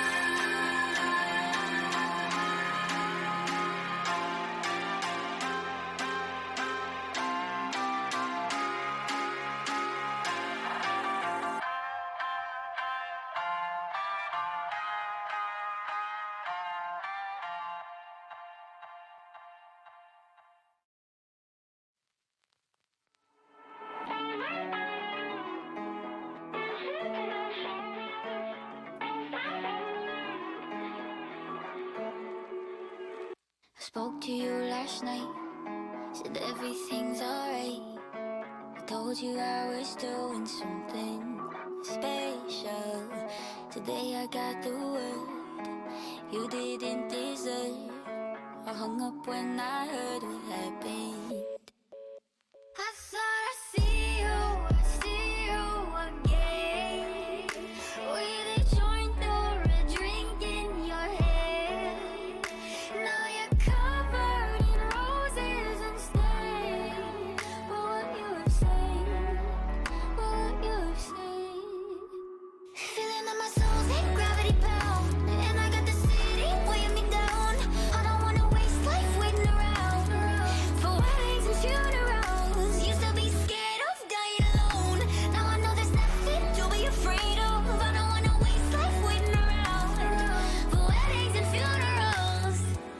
I spoke to you last night, said everything's alright. I told you I was doing something special. Today I got the word you didn't deserve. I hung up when I heard what happened. I thought I'd see you again, with a joint or a drink in your hand. Now you're covered in roses and stains. But what you have said, what you have said. Feeling that my soul's hit gravity bound, and I got the city weighing me down. I don't wanna waste life waiting around for weddings and funerals. Used to be scared of dying alone. Now I know there's nothing to be afraid of. I don't wanna waste life waiting around for weddings and funerals.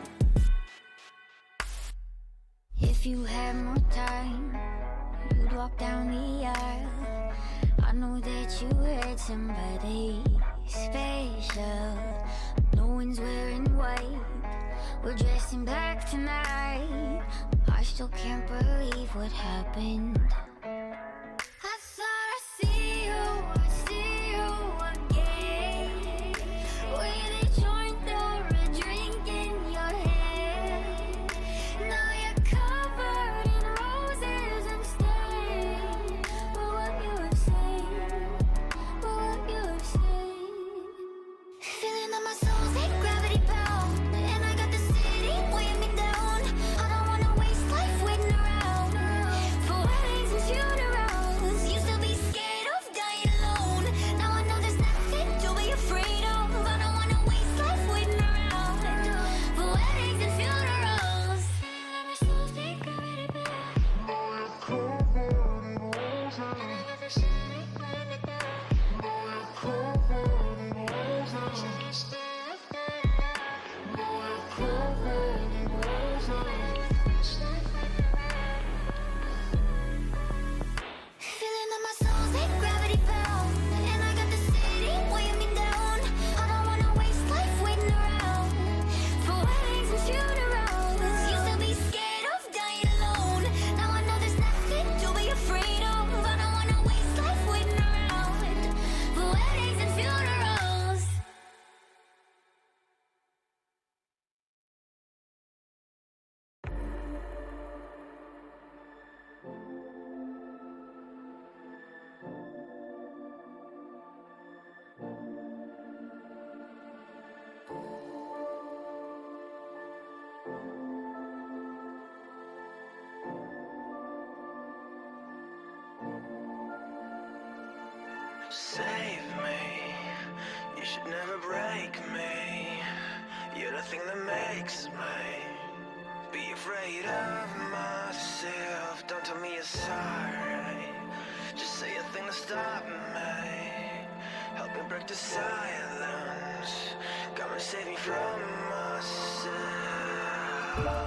If you had more time, you'd walk down the aisle. I know that you heard somebody special. No one's wearing white, we're dressed in black tonight. I still can't believe what happened. I thought I'd see you again, with a joint or a drink in your hand. Now you're covered in roses and stains. But what you have said, what you have said. Feeling that my soul's hit gravity bound, and I got the city weighing me down. I don't wanna waste life waiting around for weddings and funerals. Used to be scared of dying alone. Now I know there's nothing to be afraid of. I don't wanna waste life waiting around for weddings and funerals. Feeling that my soul's hit gravity bound. Covered in roses. And I got the city weighing me down. Covered in roses. Covered in roses. Feeling that my soul's hit gravity bound, and I got the city weighing me down. I don't wanna waste life waiting around for weddings and funerals. Used to be scared of dying alone. Now I know there's nothing to be afraid of. I don't wanna waste life waiting around for weddings and funerals. Save me, you should never break me. You're the thing that makes me be afraid of myself. Don't tell me you're sorry, just say a thing to stop me. Help me break the silence, come and save me from myself.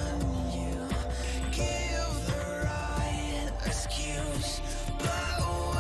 Excuse, but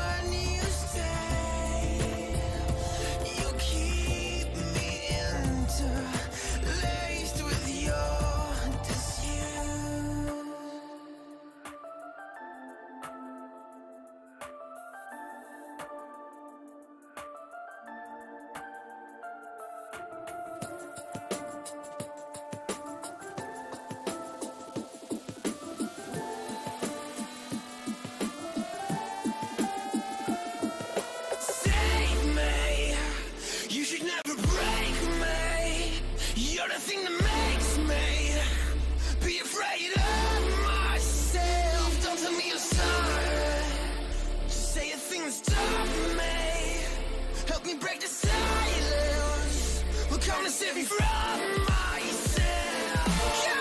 thing that makes me be afraid of myself. Don't tell me you're sorry. Just say a thing that stop me. Help me break the silence. Will come to save me from myself. Yo!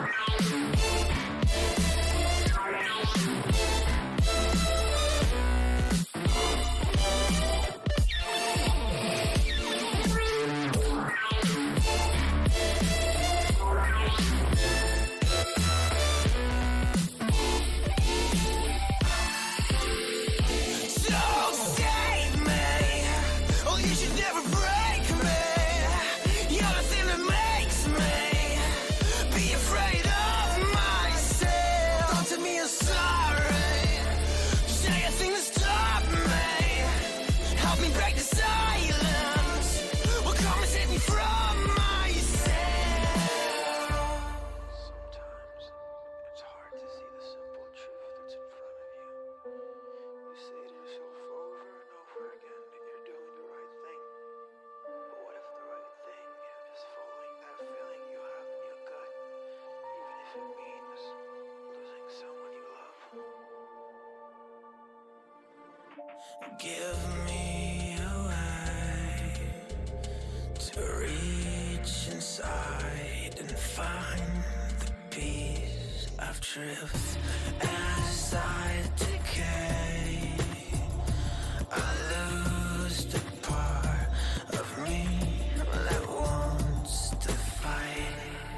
Give me a way to reach inside and find the piece of truth. As I decay, I lose the part of me that wants to fight.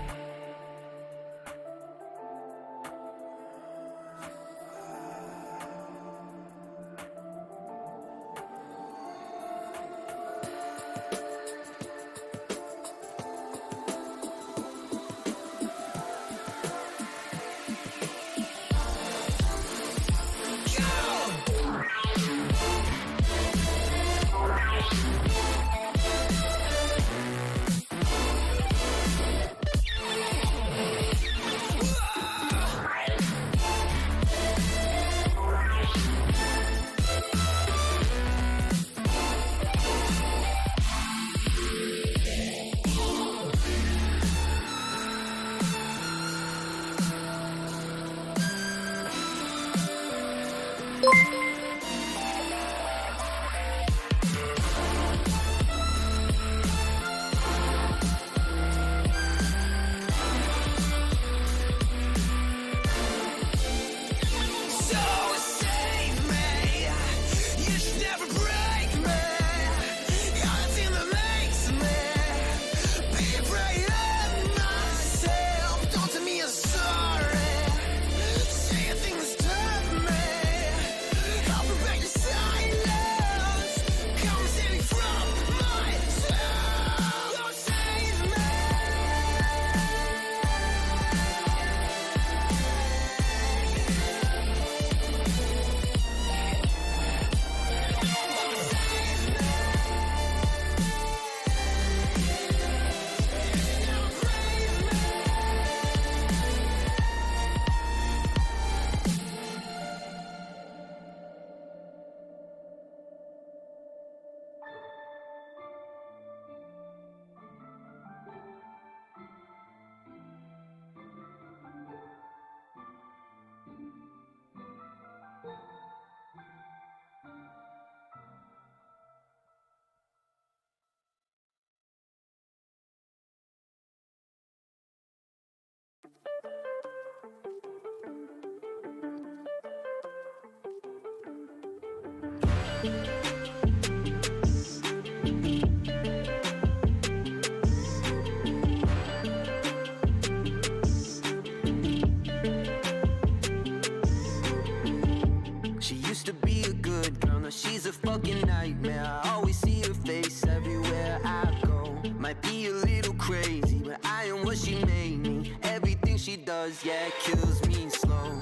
She used to be a good girl, now she's a fucking nightmare. I always see her face everywhere I go. Might be a little crazy, but I am what she made me. Everything she does, yeah, kills me slow.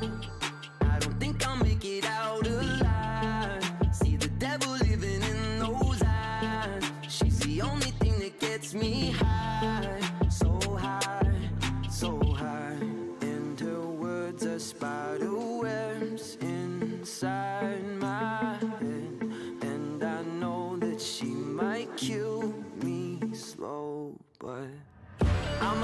I don't think I'll make it out alive. See the devil living in those eyes. She's the only thing that gets me high. So high, so high. And her words are spider webs inside my head. And I know that she might kill me slow, but I'm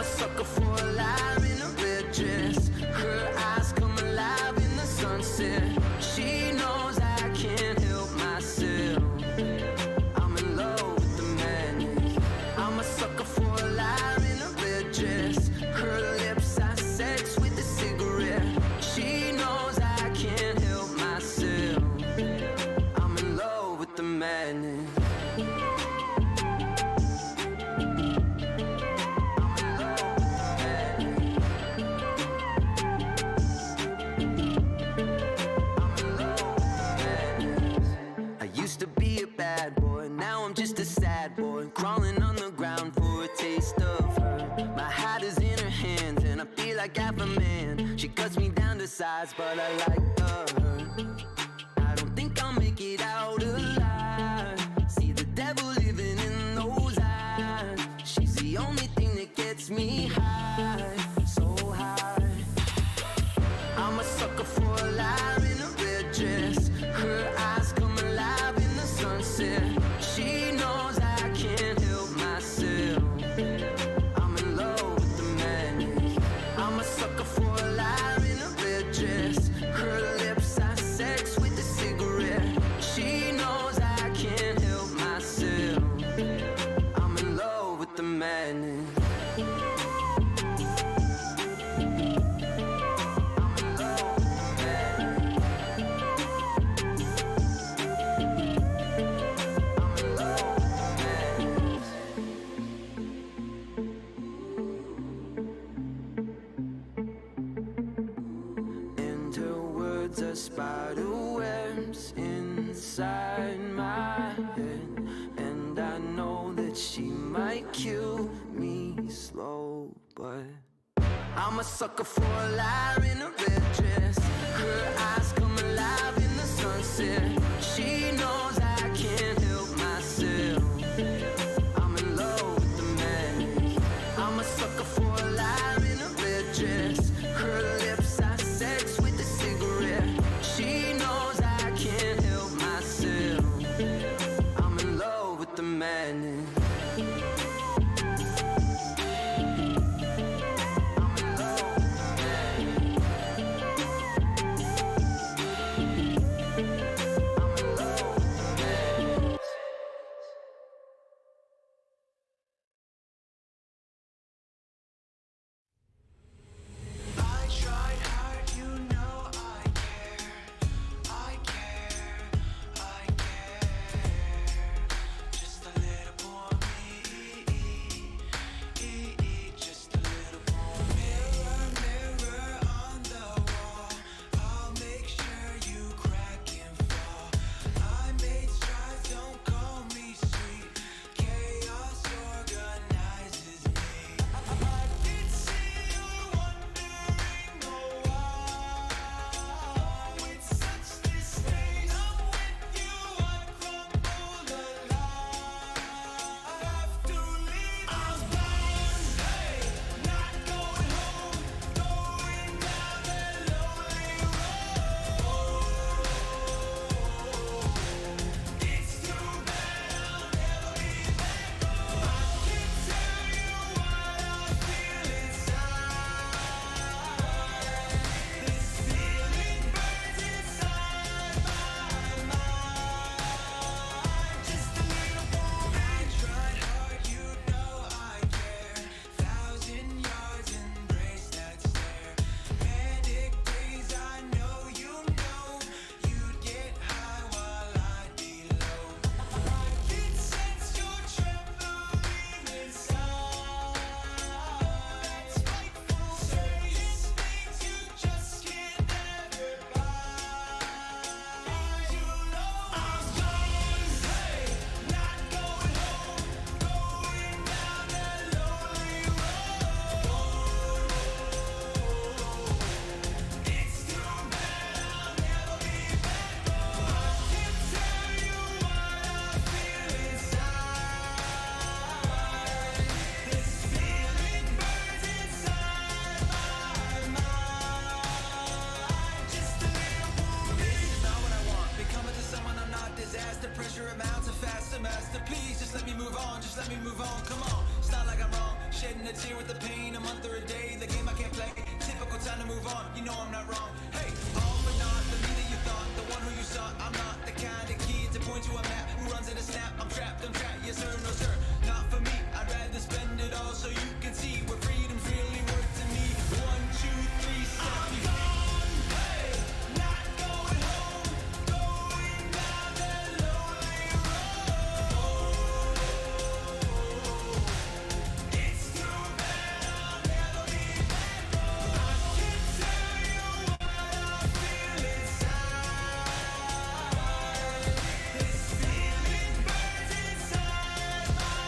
She cuts me down to size, but I like her. I don't think I'll make it out alive. See the devil living in those eyes. She's the only thing that gets me high, so high. I'm a sucker for a liar in a red dress. Her eyes come alive in the sunset. She knows I can't help myself. I'm in love with the madness. I'm a sucker for a liar in a red dress. Her lips are sex with a cigarette. She knows I can't help myself. I'm in love with the madness. Spider webs inside my head, and I know that she might kill me slow, but I'm a sucker for a liar in a red dress. Her eyes come alive in the sunset. She knows I can't help myself. I'm in love with the madness. I'm a sucker for a liar in a red dress. Her lips are sex with a cigarette. She knows I can't help myself. I'm in love with the madness. shedding a tear with the pain, a month or a day, the game I can't play. Typical time to move on, you know I'm not wrong. Hey, all but not the me that you thought, the one who you sought. I'm not the kind of kid to point to a map who runs at a snap. I'm trapped, yes sir, no sir, not for me. I'd rather spend it all so you can see what freedom's really worth to me. 1, 2, 3, step. I'm gone, hey, not going home, going down that lonely road. It's too bad I'll never be back home. I can tell you what I feel inside. This feeling burns inside my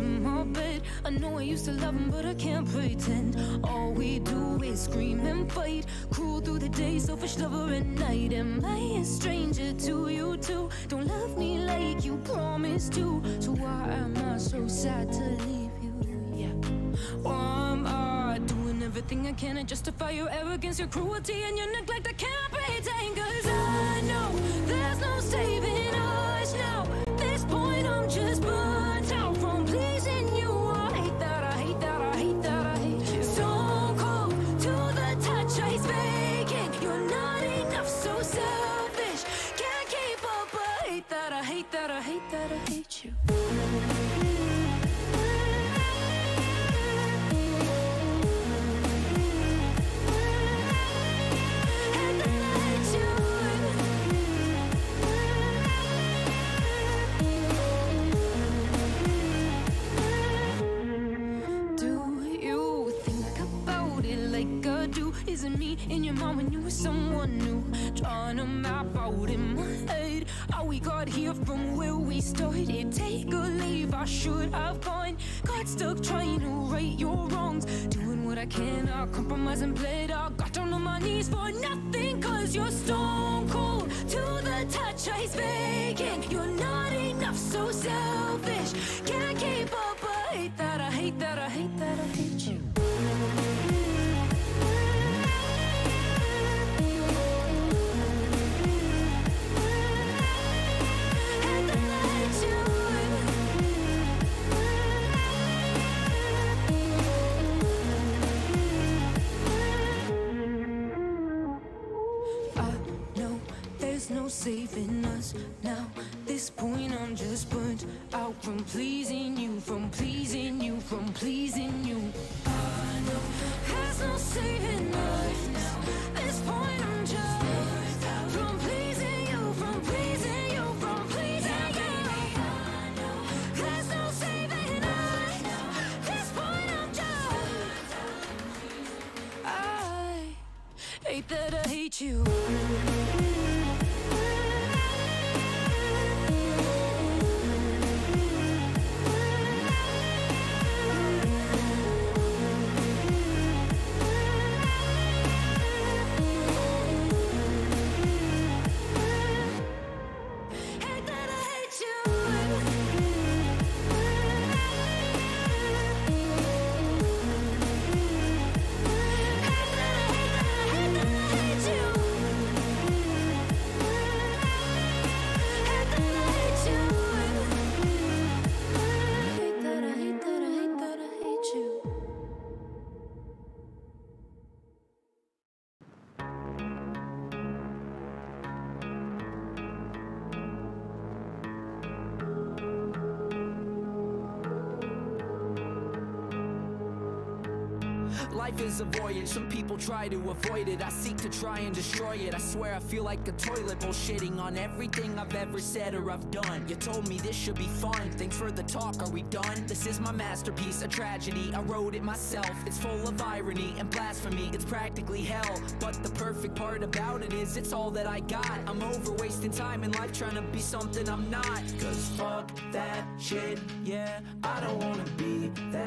in my bed. I know I used to love him, but I can't pretend. All we do is scream and fight, cruel through the day, selfish lover at night. Am I a stranger to you too? Don't love me like you promised to. So why am I so sad to leave you? Yeah. Why am I doing everything I can to justify your arrogance, your cruelty, and your neglect? I can't pretend, 'cause I know there's no saving us now. At this point I'm just burnt out from pleasing you. I hate that, I hate that, I hate that, I hate you. Stone cold to the touch, ice vacant. You're not enough, so selfish, can't keep up. I hate that, I hate that, I hate that, I hate you. Isn't me in your mind when you were someone new? Trying to map out in my head how we got here from where we started. Take a leave, I should have gone. Got stuck trying to right your wrongs, doing what I can, I compromise and played. I got down on my knees for nothing, 'cause you're stone cold to the touch, ice vacant. You're not enough, so selfish, can't keep up. I hate that, I hate that, I hate that, I hate you. No saving us now. This point I'm just burnt out from pleasing you, from pleasing you, from pleasing you. I know there's no saving us now. This point I'm just burnt out from pleasing you, from pleasing you, from pleasing you. I know there's no saving us now. This point I'm just, I hate that I hate you. Life is a voyage, some people try to avoid it. I seek to try and destroy it. I swear I feel like a toilet, bullshitting on everything I've ever said or I've done. You told me this should be fun, thanks for the talk, are we done? This is my masterpiece, a tragedy, I wrote it myself. It's full of irony and blasphemy, it's practically hell. But the perfect part about it is it's all that I got. I'm over wasting time in life trying to be something I'm not. 'Cause fuck that shit, yeah, I don't wanna be that.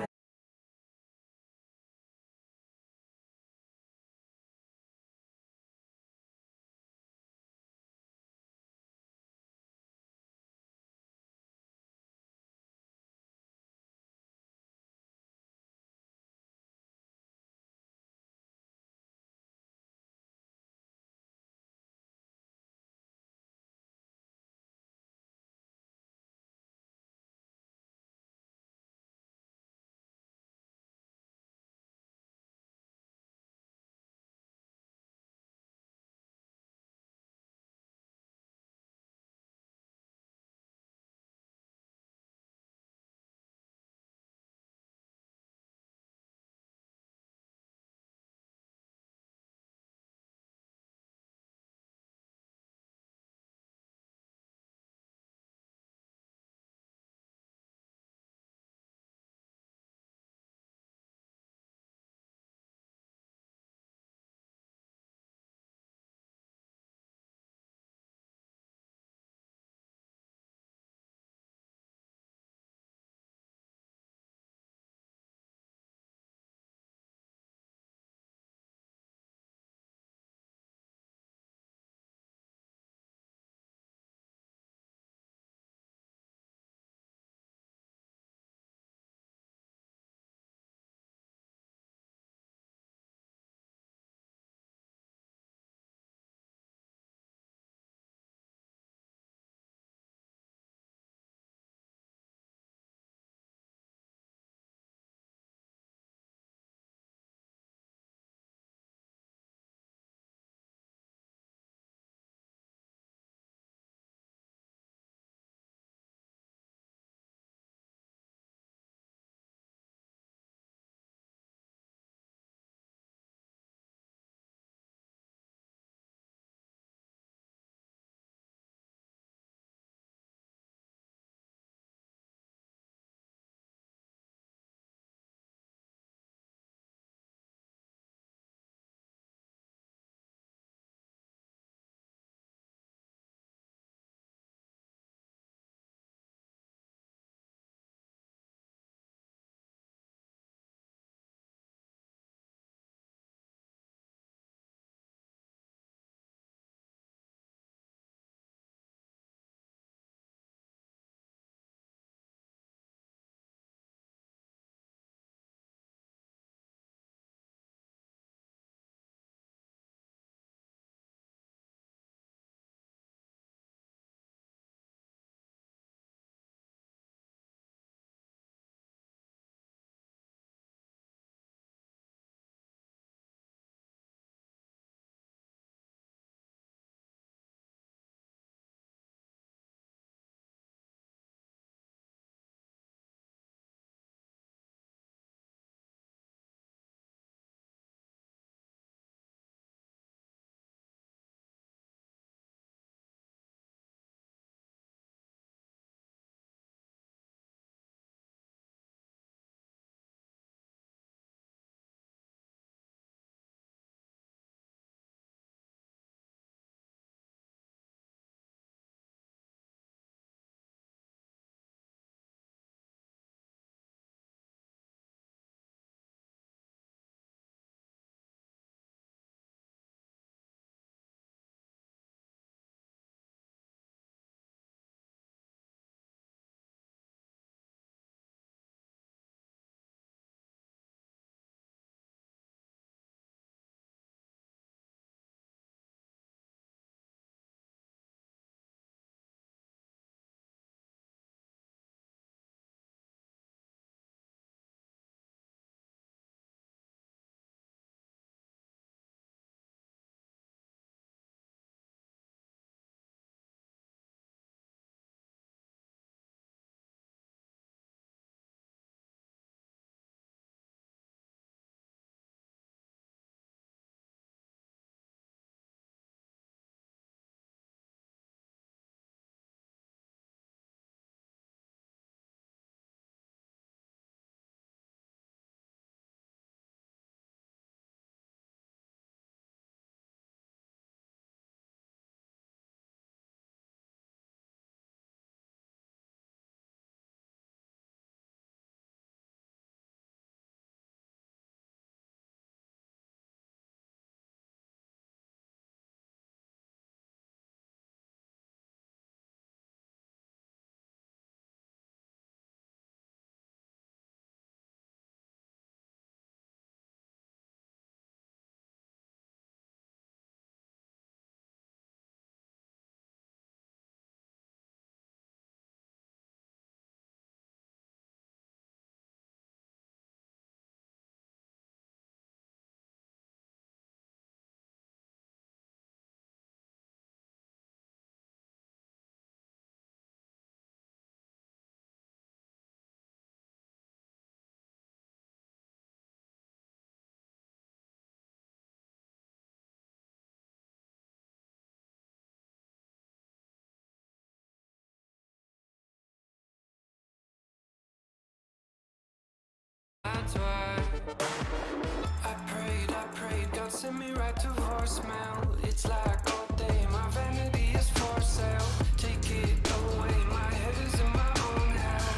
It's like all day, my vanity is for sale. Take it away, my head is in my own hell.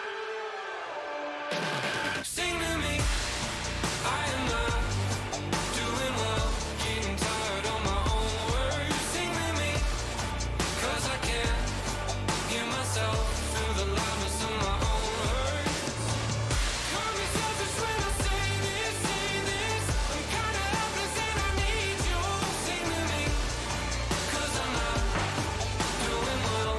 Sing to me, I am not doing well, getting tired on my own words. Sing to me, 'cause I can't hear myself through the loudness of my own words. Call me selfish when I say this, I'm kinda helpless and I need you. Sing to me, 'cause I'm not doing well.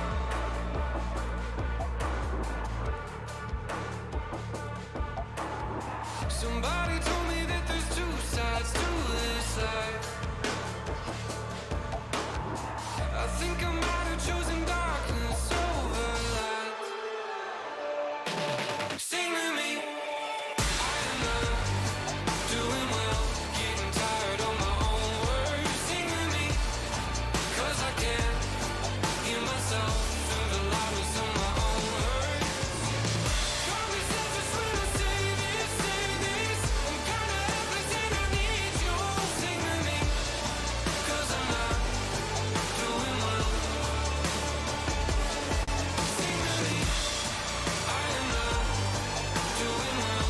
Somebody told me that there's two sides to this life. I think I might have chosen darkness over light. Sing to me, I am not doing well, getting tired on my own words. Sing to me, 'cause I can't hear myself through the loudness of my own words. Call me selfish when I say this, I'm kinda helpless and I need you. Sing to me, 'cause I'm not doing well. Sing to me, I am not doing well.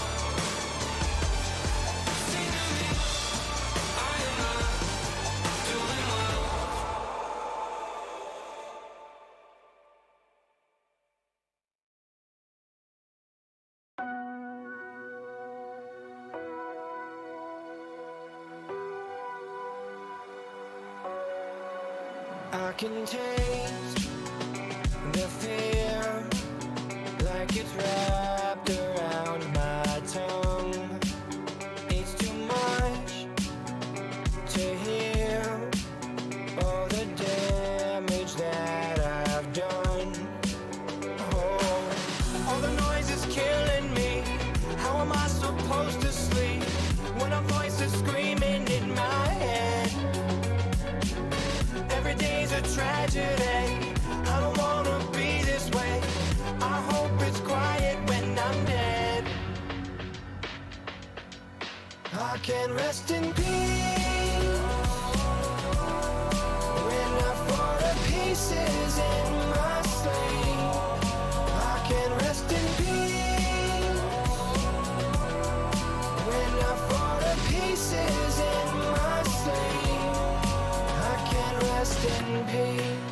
Sing to me, I am not doing well. I can taste the fear like it's wrapped around my tongue. It's too much to hear all the damage that I've done. Oh, all the noise is killing me. How am I supposed to sleep when a voice is screaming in my head? Every day's a tragedy. I don't wanna be this way. I hope it's quiet when I'm dead. I can rest in peace when I fall to pieces in my sleep. I can rest in peace when I fall to pieces in my sleep. I can rest in peace.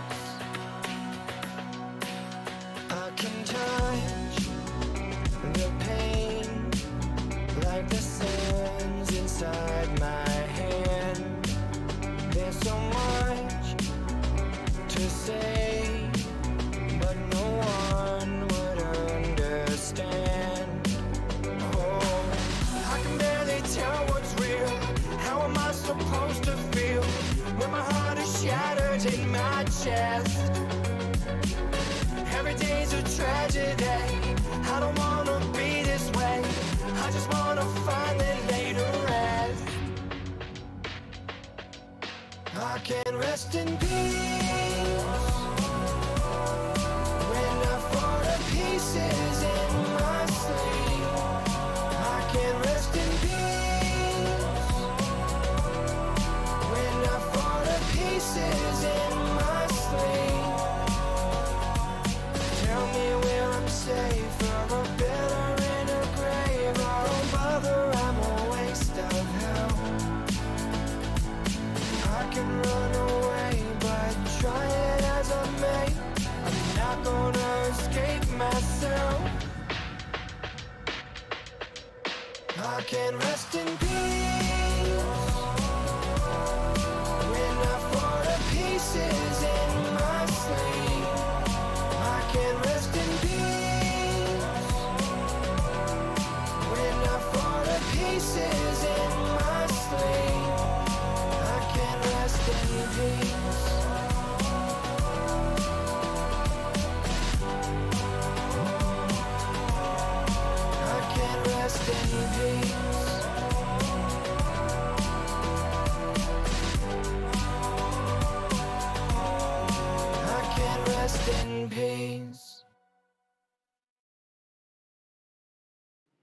I can touch the pain like the sands inside my hand. There's so much to say, but no one would understand. Oh, I can barely tell what's real. How am I supposed to feel when my heart is shattered in my chest? Every day's a tragedy. I don't wanna be this way. I just wanna finally lay to rest. I can rest in peace when I fall to pieces in my sleep. I can rest in peace when I fall to pieces in my sleep. Tell me where I'm safe, or a better in a grave. I don't bother, I'm a waste of hell. I can run away, but try it as I may, I'm not gonna escape myself. I can rest in peace when I fall to pieces in my sleep. I can rest in peace when I fall to pieces in my sleep. I can rest in peace. I can rest in peace. I can rest in peace.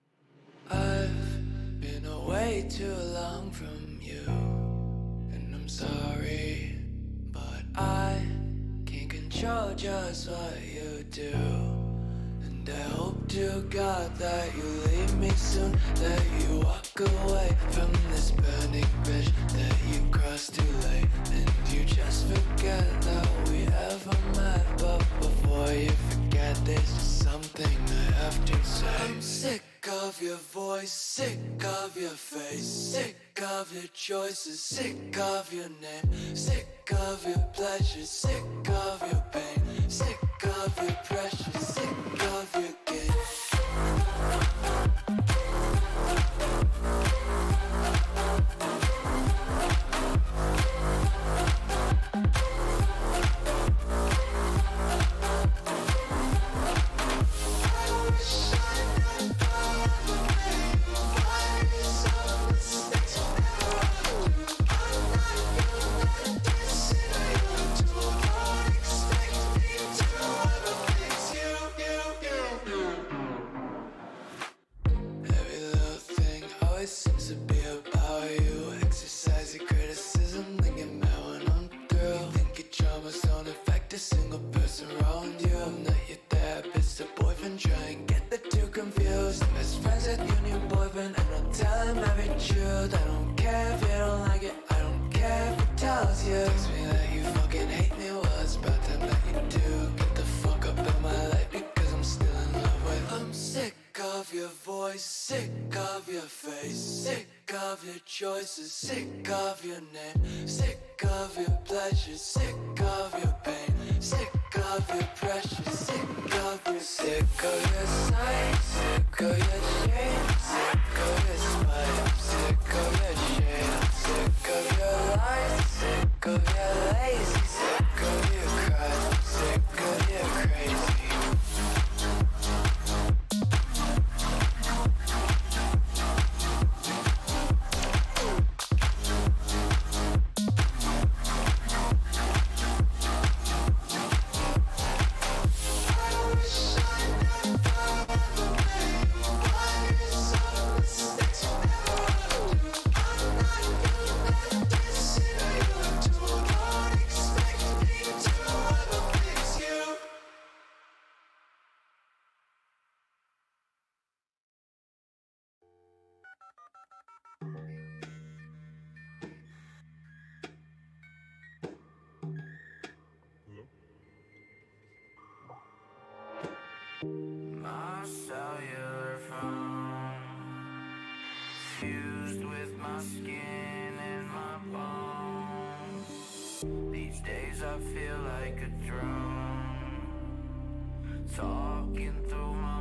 I've been away too long from you, and I'm sorry, but I can't control just what you do. And I hope to God that you leave me soon, that you walk away from this burning bridge that you crossed too late, and you just forget that we ever met. But before you forget, there's just something I have to say. I'm sick of your voice, sick of your face, sick of your choices, sick of your name, sick of your pleasures, sick of your pain, sick of your pressure, sick of your game. Seems to be about you. Exercise your criticism, thinking about when I'm through. Think your traumas don't affect a single person around you. I'm not your therapist or boyfriend, try and get the two confused. Best friends with your new boyfriend, and I'll tell him every truth. I don't care if you don't like it, I don't care if he tells you. Tells me that you fucking hate me, well it's about time that you do. Get the fuck up in my life because I'm still in love with. I'm sick of your voice, sick of your face, sick of your choices, sick of your name, sick of your pleasures, sick of your pain, sick of your pressure, sick of your sick of your sight, sick of your shame, sick of your spite, sick of your shame, sick of your lies, sick of your lazy, sick of your cries, sick of your crazy. My cellular phone fused with my skin and my bones. These days I feel like a drone, talking through my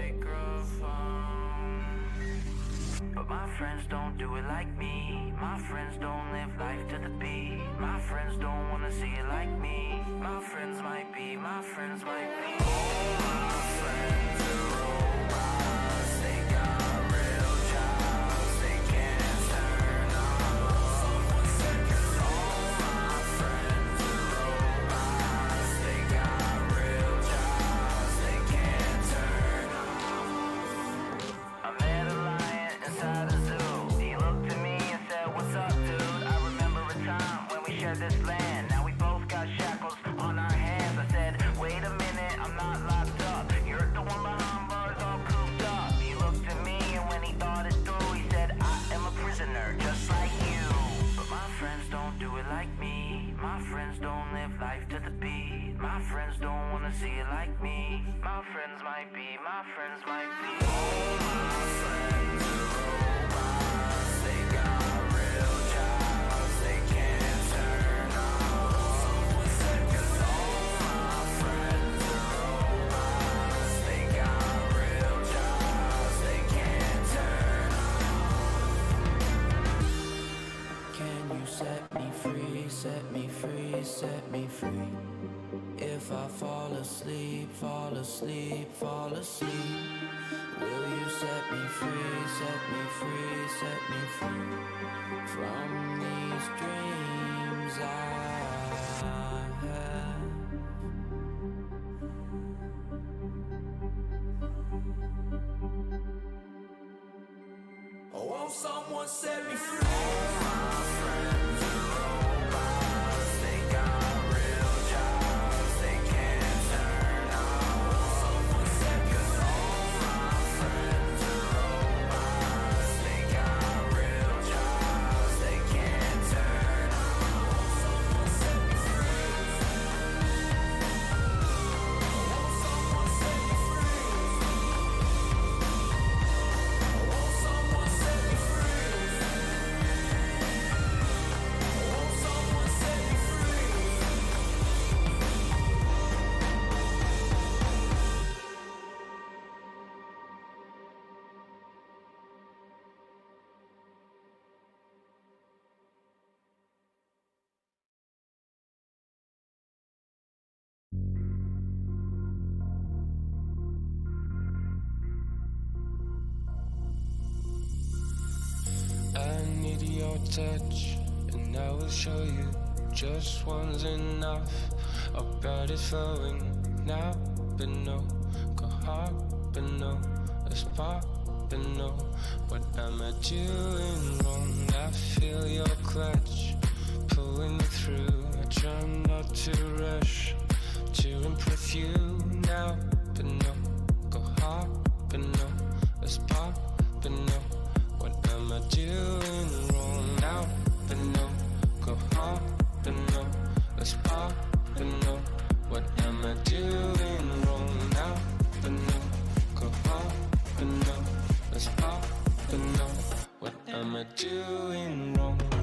microphone. But my friends don't do it like me. My friends don't live life to the beat. My friends don't wanna see it like me. My friends might be, my friends might be. All my friends are robots. They got real jobs. They can't turn off. All my friends are robots. They got real jobs. They can't turn off. I met a lion inside a zoo. He looked at me and said, "What's up, dude? I remember a time when we shared this land. Now we both got shackles on our hands." I said, "Wait a minute, I'm not locked up. You're the one behind bars all cooped up." He looked at me and when he thought it through, he said, "I am a prisoner just like you." But my friends don't do it like me. My friends don't live life to the beat. My friends don't wanna see it like me. My friends might be, my friends might be. All my friends are robots. They got real jobs. They can't turn off. 'Cause all my friends are robots. They got real jobs. They can't turn off. Can you set me free? Set me free, set me free. If I fall asleep, fall asleep, fall asleep, will you set me free, set me free, set me free from these dreams I have? Oh, won't someone set me free? All my friends are robots. no touch, and I will show you just one's enough. Our blood is flowing now, but no, go hard, but no, let's pop, but no. What am I doing wrong? I feel your clutch pulling me through. I try not to rush to impress you now, but no, go hard, but no, let's pop, but no. What am I doing wrong now? But no, go hard, but no, let's pop, but no. What am I doing wrong now? But no, go hard, but no, let's pop, but no. What am I doing wrong?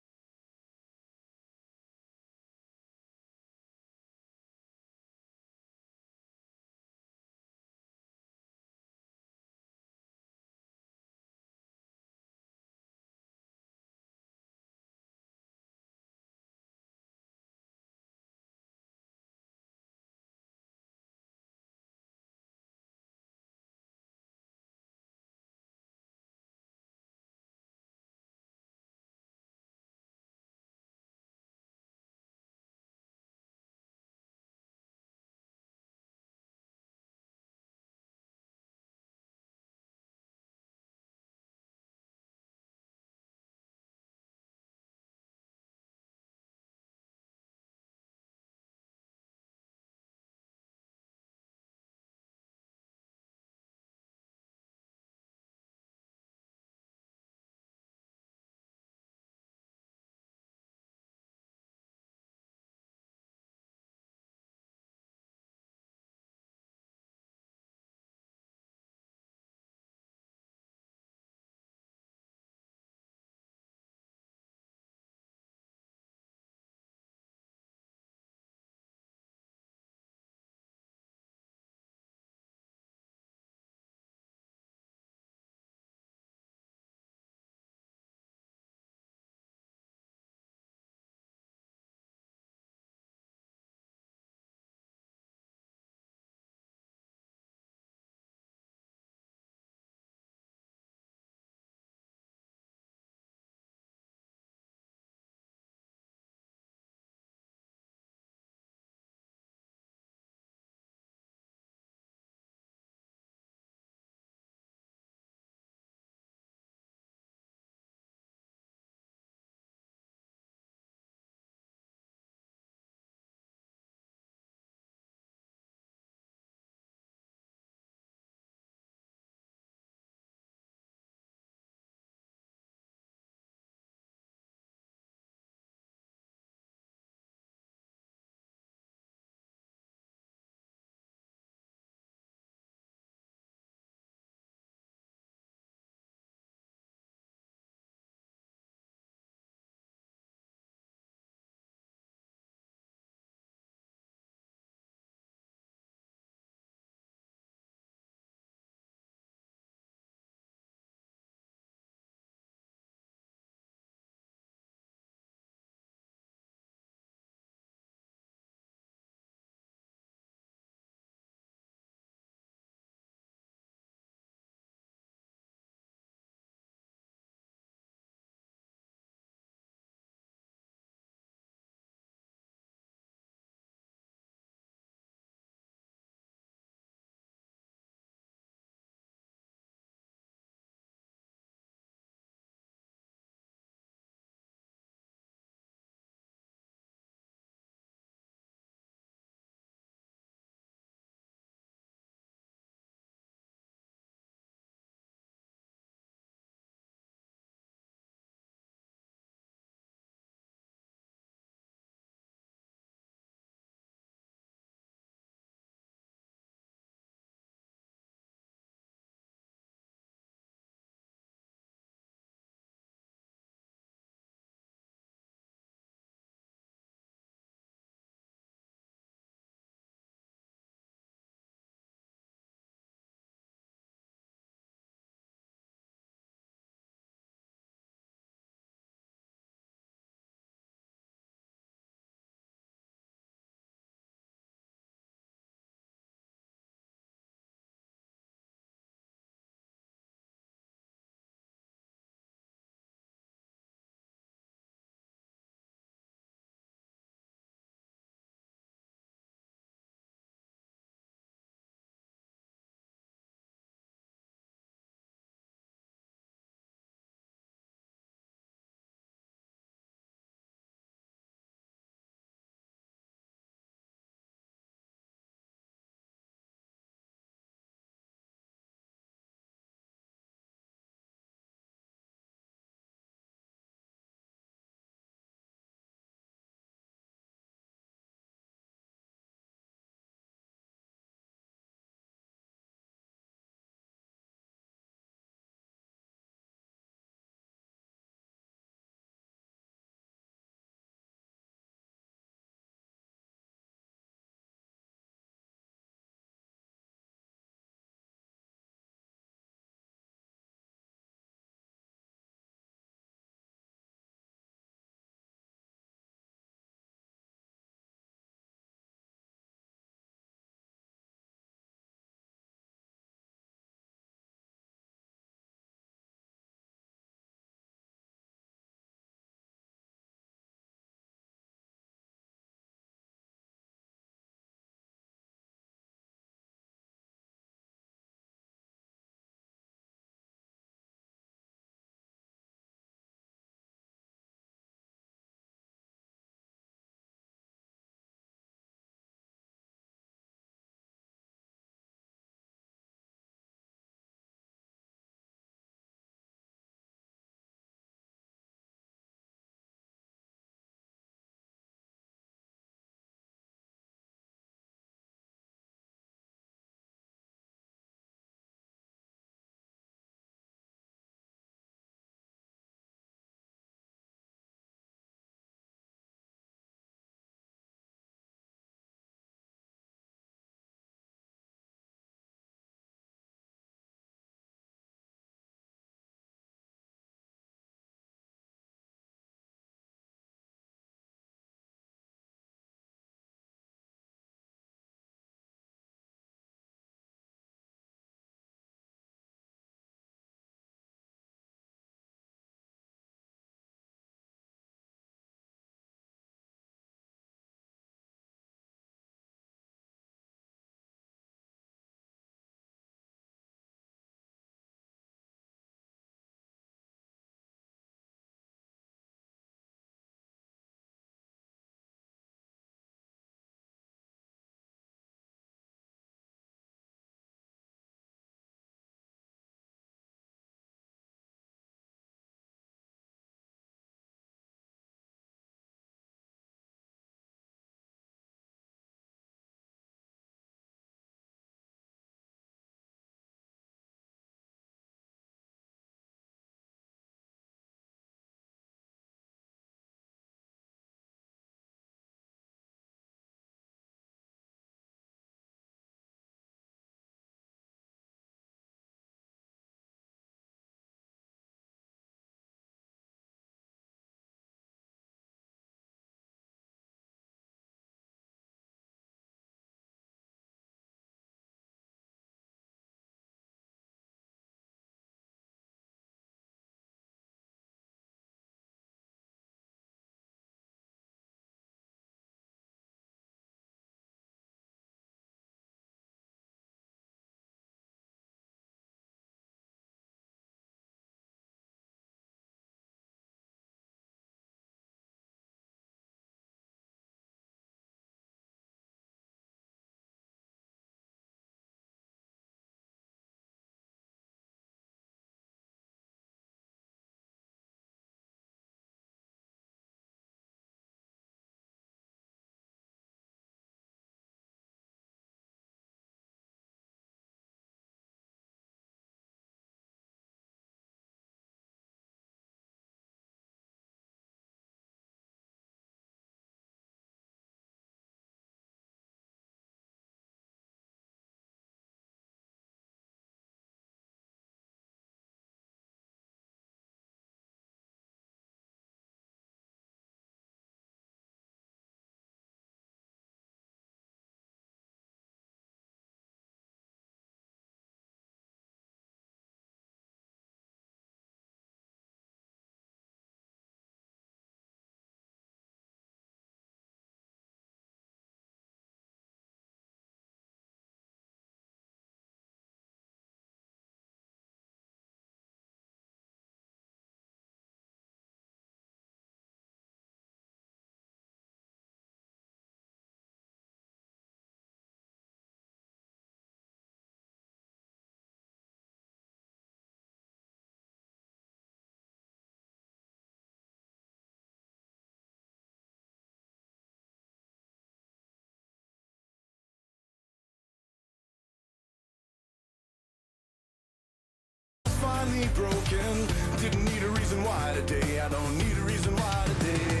finally broken. Didn't need a reason why today. I don't need a reason why today.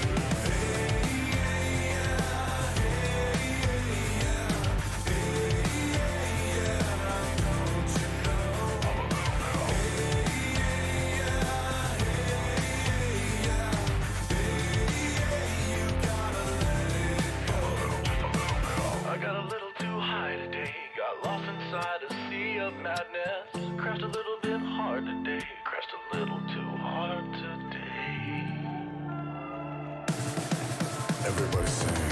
I got a little too high today, got lost inside a sea of madness. Crashed a little bit hard today, crashed a little too hard today. Everybody sing.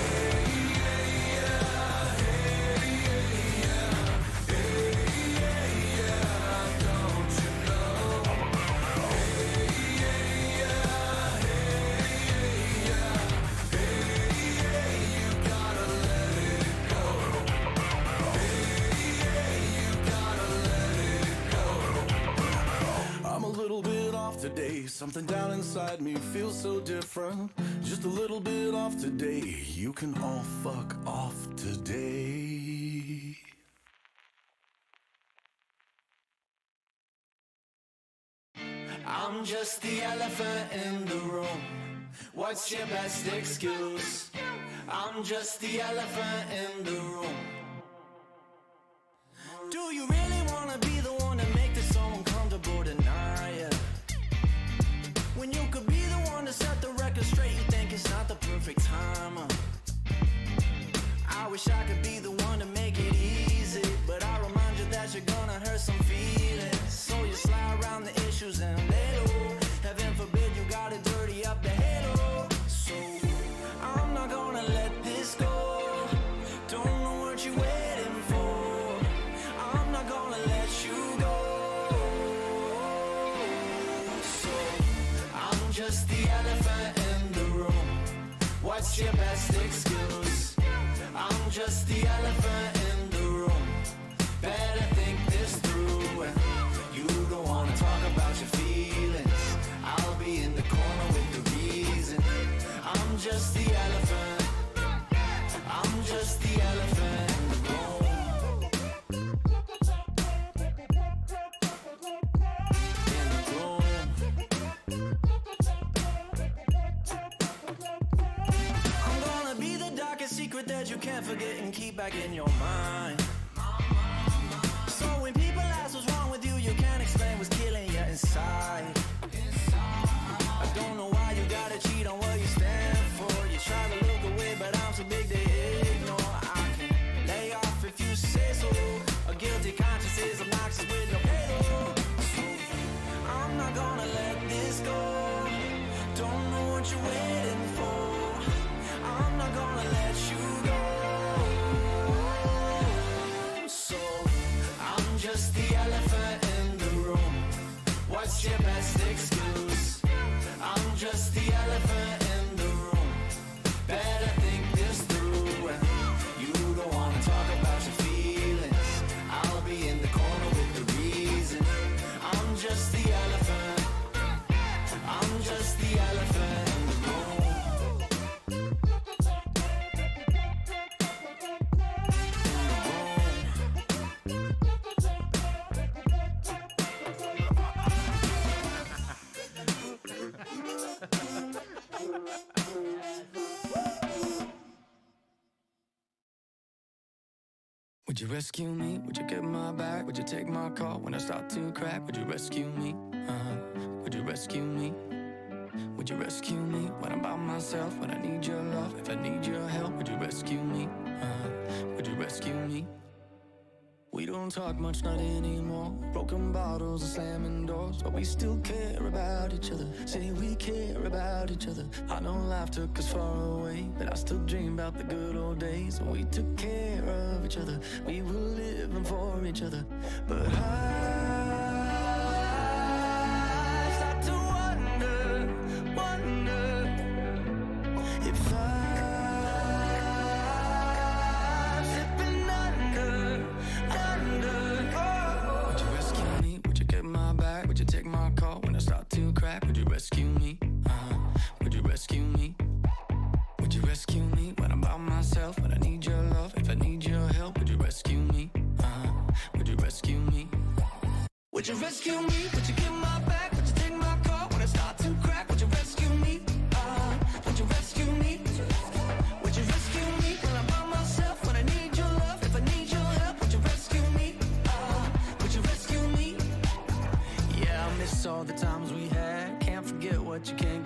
Today, something down inside me feels so different. Just a little bit off today. You can all fuck off today. I'm just the elephant in the room. What's your best excuse? I'm just the elephant in the room. Do you really wanna be the one to make this so uncomfortable tonight? When you could be the one to set the record straight, you think it's not the perfect time. I wish I could be the one to make it easy, but I remind you that you're gonna hurt some feelings. So you slide around the issues and little. Heaven forbid you gotta dirty up the halo. So I'm not gonna let this go. Don't know what you're waiting for. I'm not gonna let you go. Just the elephant in the room. What's your best excuse? I'm just the elephant in the room. Better think this through. You don't wanna talk about your feelings. I'll be in the corner with the reason. I'm just the elephant. I'm just the elephant in the room. Secret that you can't forget and keep back in your mind. So when people ask what's wrong with you, you can't explain what's killing you inside. I don't know why you gotta cheat on what you stand for. You try to look away, but I'm so big they ignore. I can lay off if you say so. A guilty conscience is obnoxious with no halo. So I'm not gonna let this go. Don't know what you're waiting for. I'm not gonna let you go. So I'm just the elephant in the room. What's your best excuse? I'm just the elephant in the room. Better think this through. You don't wanna talk about your feelings. I'll be in the corner with the reason. I'm just the elephant. I'm just the elephant in the room. Would you rescue me? Would you get my back? Would you take my call when I start to crack? Would you rescue me? Would you rescue me? Would you rescue me when I'm by myself? When I need your love, if I need your help, would you rescue me? Would you rescue me? We don't talk much, not anymore. Broken bottles and slamming doors, but we still care about each other. Say we care about each other. I know life took us far away, but I still dream about the good old days when we took care of each other. We were living for each other. But I start to wonder if I'm slipping under. Would you rescue me? Would you get my back? Would you take my call when I start to crack? Would you rescue me? Would you rescue me? Would you rescue me when I'm by myself? When I need your love, if I need your help, would you rescue me? Would you rescue me? Would you rescue me? Would you give my back? Would you take my car when I start to crack? Would you rescue me? Would you rescue me? Would you rescue me when I'm by myself? When I need your love, if I need your help, would you rescue me? Would you rescue me? Yeah, I miss all the times we had. Can't forget what you can't